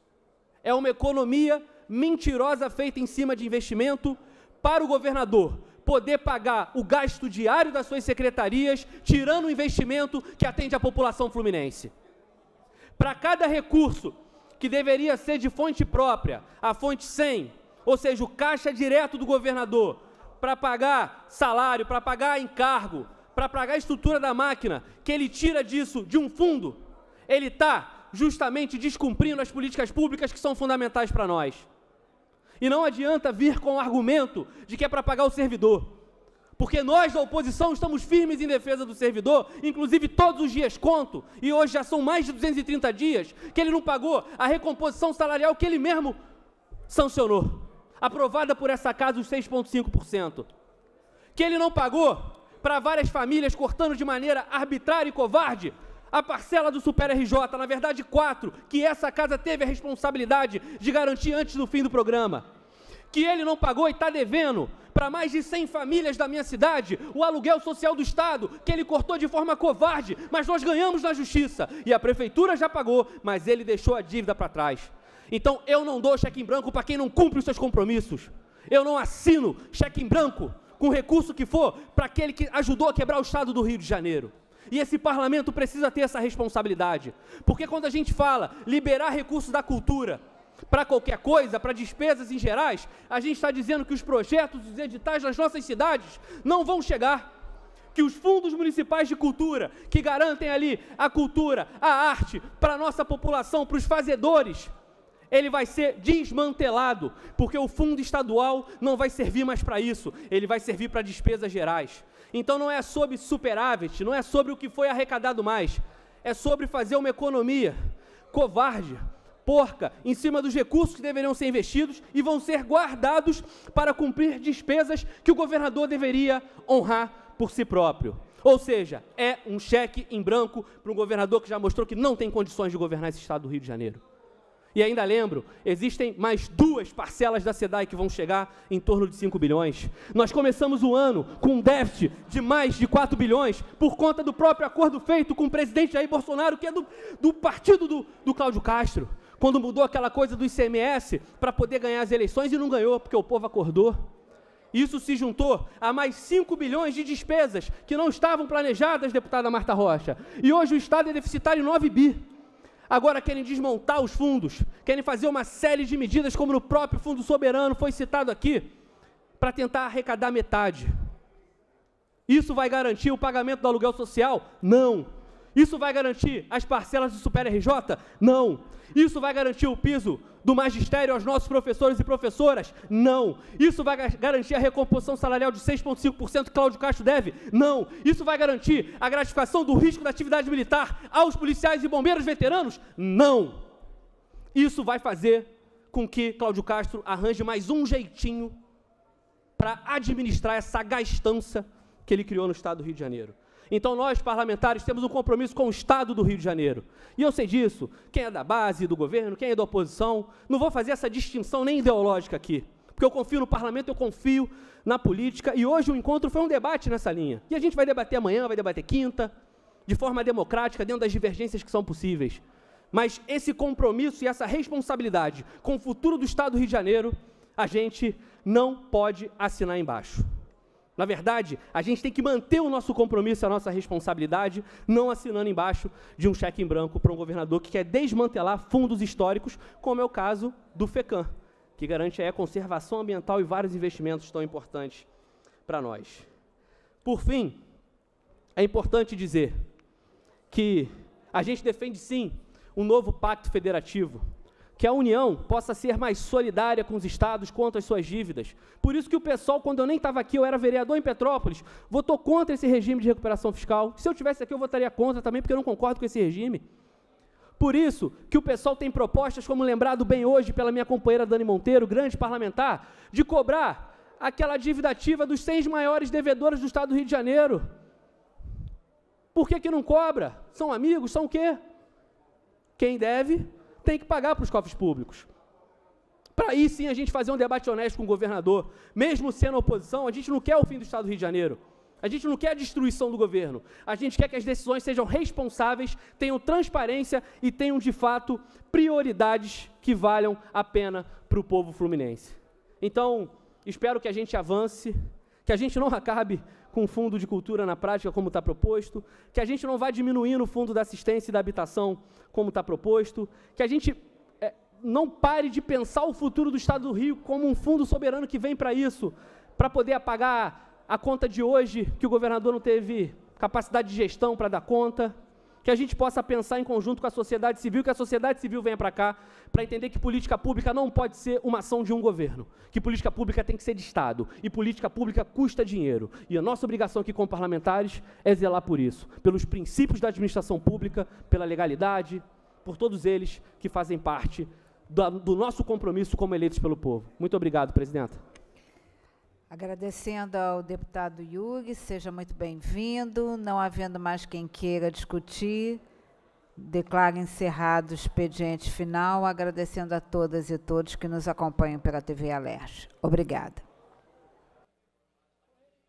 É uma economia mentirosa feita em cima de investimento para o governador poder pagar o gasto diário das suas secretarias, tirando o investimento que atende a população fluminense. Para cada recurso que deveria ser de fonte própria, a fonte 100, ou seja, o caixa direto do governador, para pagar salário, para pagar encargo, para pagar a estrutura da máquina, que ele tira disso de um fundo, ele está justamente descumprindo as políticas públicas que são fundamentais para nós. E não adianta vir com o argumento de que é para pagar o servidor. Porque nós da oposição estamos firmes em defesa do servidor, inclusive todos os dias conto, e hoje já são mais de 230 dias, que ele não pagou a recomposição salarial que ele mesmo sancionou, aprovada por essa casa, os 6,5%. Que ele não pagou para várias famílias, cortando de maneira arbitrária e covarde a parcela do Super RJ, na verdade 4, que essa casa teve a responsabilidade de garantir antes do fim do programa. Que ele não pagou e está devendo para mais de 100 famílias da minha cidade o aluguel social do Estado, que ele cortou de forma covarde, mas nós ganhamos na justiça. E a prefeitura já pagou, mas ele deixou a dívida para trás. Então eu não dou cheque em branco para quem não cumpre os seus compromissos. Eu não assino cheque em branco com recurso que for para aquele que ajudou a quebrar o Estado do Rio de Janeiro. E esse parlamento precisa ter essa responsabilidade. Porque quando a gente fala liberar recursos da cultura para qualquer coisa, para despesas em gerais, a gente está dizendo que os projetos, os editais das nossas cidades não vão chegar. Que os fundos municipais de cultura, que garantem ali a cultura, a arte, para a nossa população, para os fazedores, ele vai ser desmantelado, porque o fundo estadual não vai servir mais para isso, ele vai servir para despesas gerais. Então não é sobre superávit, não é sobre o que foi arrecadado mais, é sobre fazer uma economia covarde, porca, em cima dos recursos que deveriam ser investidos e vão ser guardados para cumprir despesas que o governador deveria honrar por si próprio. Ou seja, é um cheque em branco para um governador que já mostrou que não tem condições de governar esse estado do Rio de Janeiro. E ainda lembro, existem mais 2 parcelas da SEDAI que vão chegar em torno de 5 bilhões. Nós começamos o ano com um déficit de mais de 4 bilhões por conta do próprio acordo feito com o presidente Jair Bolsonaro, que é do partido do Cláudio Castro, quando mudou aquela coisa do ICMS para poder ganhar as eleições e não ganhou, porque o povo acordou. Isso se juntou a mais 5 bilhões de despesas que não estavam planejadas, deputada Marta Rocha. E hoje o Estado é deficitário em 9 bi. Agora querem desmontar os fundos, querem fazer uma série de medidas, como no próprio Fundo Soberano foi citado aqui, para tentar arrecadar metade. Isso vai garantir o pagamento do aluguel social? Não. Isso vai garantir as parcelas do Super RJ? Não. Isso vai garantir o piso do magistério aos nossos professores e professoras? Não. Isso vai garantir a recomposição salarial de 6,5% que Cláudio Castro deve? Não. Isso vai garantir a gratificação do risco da atividade militar aos policiais e bombeiros veteranos? Não. Isso vai fazer com que Cláudio Castro arranje mais um jeitinho para administrar essa gastança que ele criou no estado do Rio de Janeiro. Então nós, parlamentares, temos um compromisso com o Estado do Rio de Janeiro. E eu sei disso, quem é da base, do governo, quem é da oposição, não vou fazer essa distinção nem ideológica aqui, porque eu confio no parlamento, eu confio na política, e hoje o encontro foi um debate nessa linha. E a gente vai debater amanhã, vai debater quinta, de forma democrática, dentro das divergências que são possíveis. Mas esse compromisso e essa responsabilidade com o futuro do Estado do Rio de Janeiro, a gente não pode assinar embaixo. Na verdade, a gente tem que manter o nosso compromisso, a nossa responsabilidade, não assinando embaixo de um cheque em branco para um governador que quer desmantelar fundos históricos, como é o caso do FECAM, que garante a conservação ambiental e vários investimentos tão importantes para nós. Por fim, é importante dizer que a gente defende, sim, um novo pacto federativo, que a União possa ser mais solidária com os estados quanto às suas dívidas. Por isso que o PSOL, quando eu nem estava aqui, eu era vereador em Petrópolis, votou contra esse regime de recuperação fiscal. Se eu estivesse aqui, eu votaria contra também, porque eu não concordo com esse regime. Por isso que o PSOL tem propostas, como lembrado bem hoje pela minha companheira Dani Monteiro, grande parlamentar, de cobrar aquela dívida ativa dos 6 maiores devedores do estado do Rio de Janeiro. Por que não cobra? São amigos? São o quê? Quem deve tem que pagar para os cofres públicos. Para aí sim a gente fazer um debate honesto com o governador, mesmo sendo oposição, a gente não quer o fim do estado do Rio de Janeiro, a gente não quer a destruição do governo, a gente quer que as decisões sejam responsáveis, tenham transparência e tenham de fato prioridades que valham a pena para o povo fluminense. Então, espero que a gente avance, que a gente não acabe com o fundo de cultura na prática, como está proposto, que a gente não vá diminuindo o fundo da assistência e da habitação, como está proposto, que a gente não pare de pensar o futuro do Estado do Rio como um fundo soberano que vem para isso, para poder apagar a conta de hoje, que o governador não teve capacidade de gestão para dar conta, que a gente possa pensar em conjunto com a sociedade civil, que a sociedade civil venha para cá para entender que política pública não pode ser uma ação de um governo, que política pública tem que ser de Estado, e política pública custa dinheiro. E a nossa obrigação aqui como parlamentares é zelar por isso, pelos princípios da administração pública, pela legalidade, por todos eles que fazem parte do nosso compromisso como eleitos pelo povo. Muito obrigado, presidenta. Agradecendo ao deputado Yugi, seja muito bem-vindo. Não havendo mais quem queira discutir, declaro encerrado o expediente final, agradecendo a todas e todos que nos acompanham pela TV Alerj. Obrigada.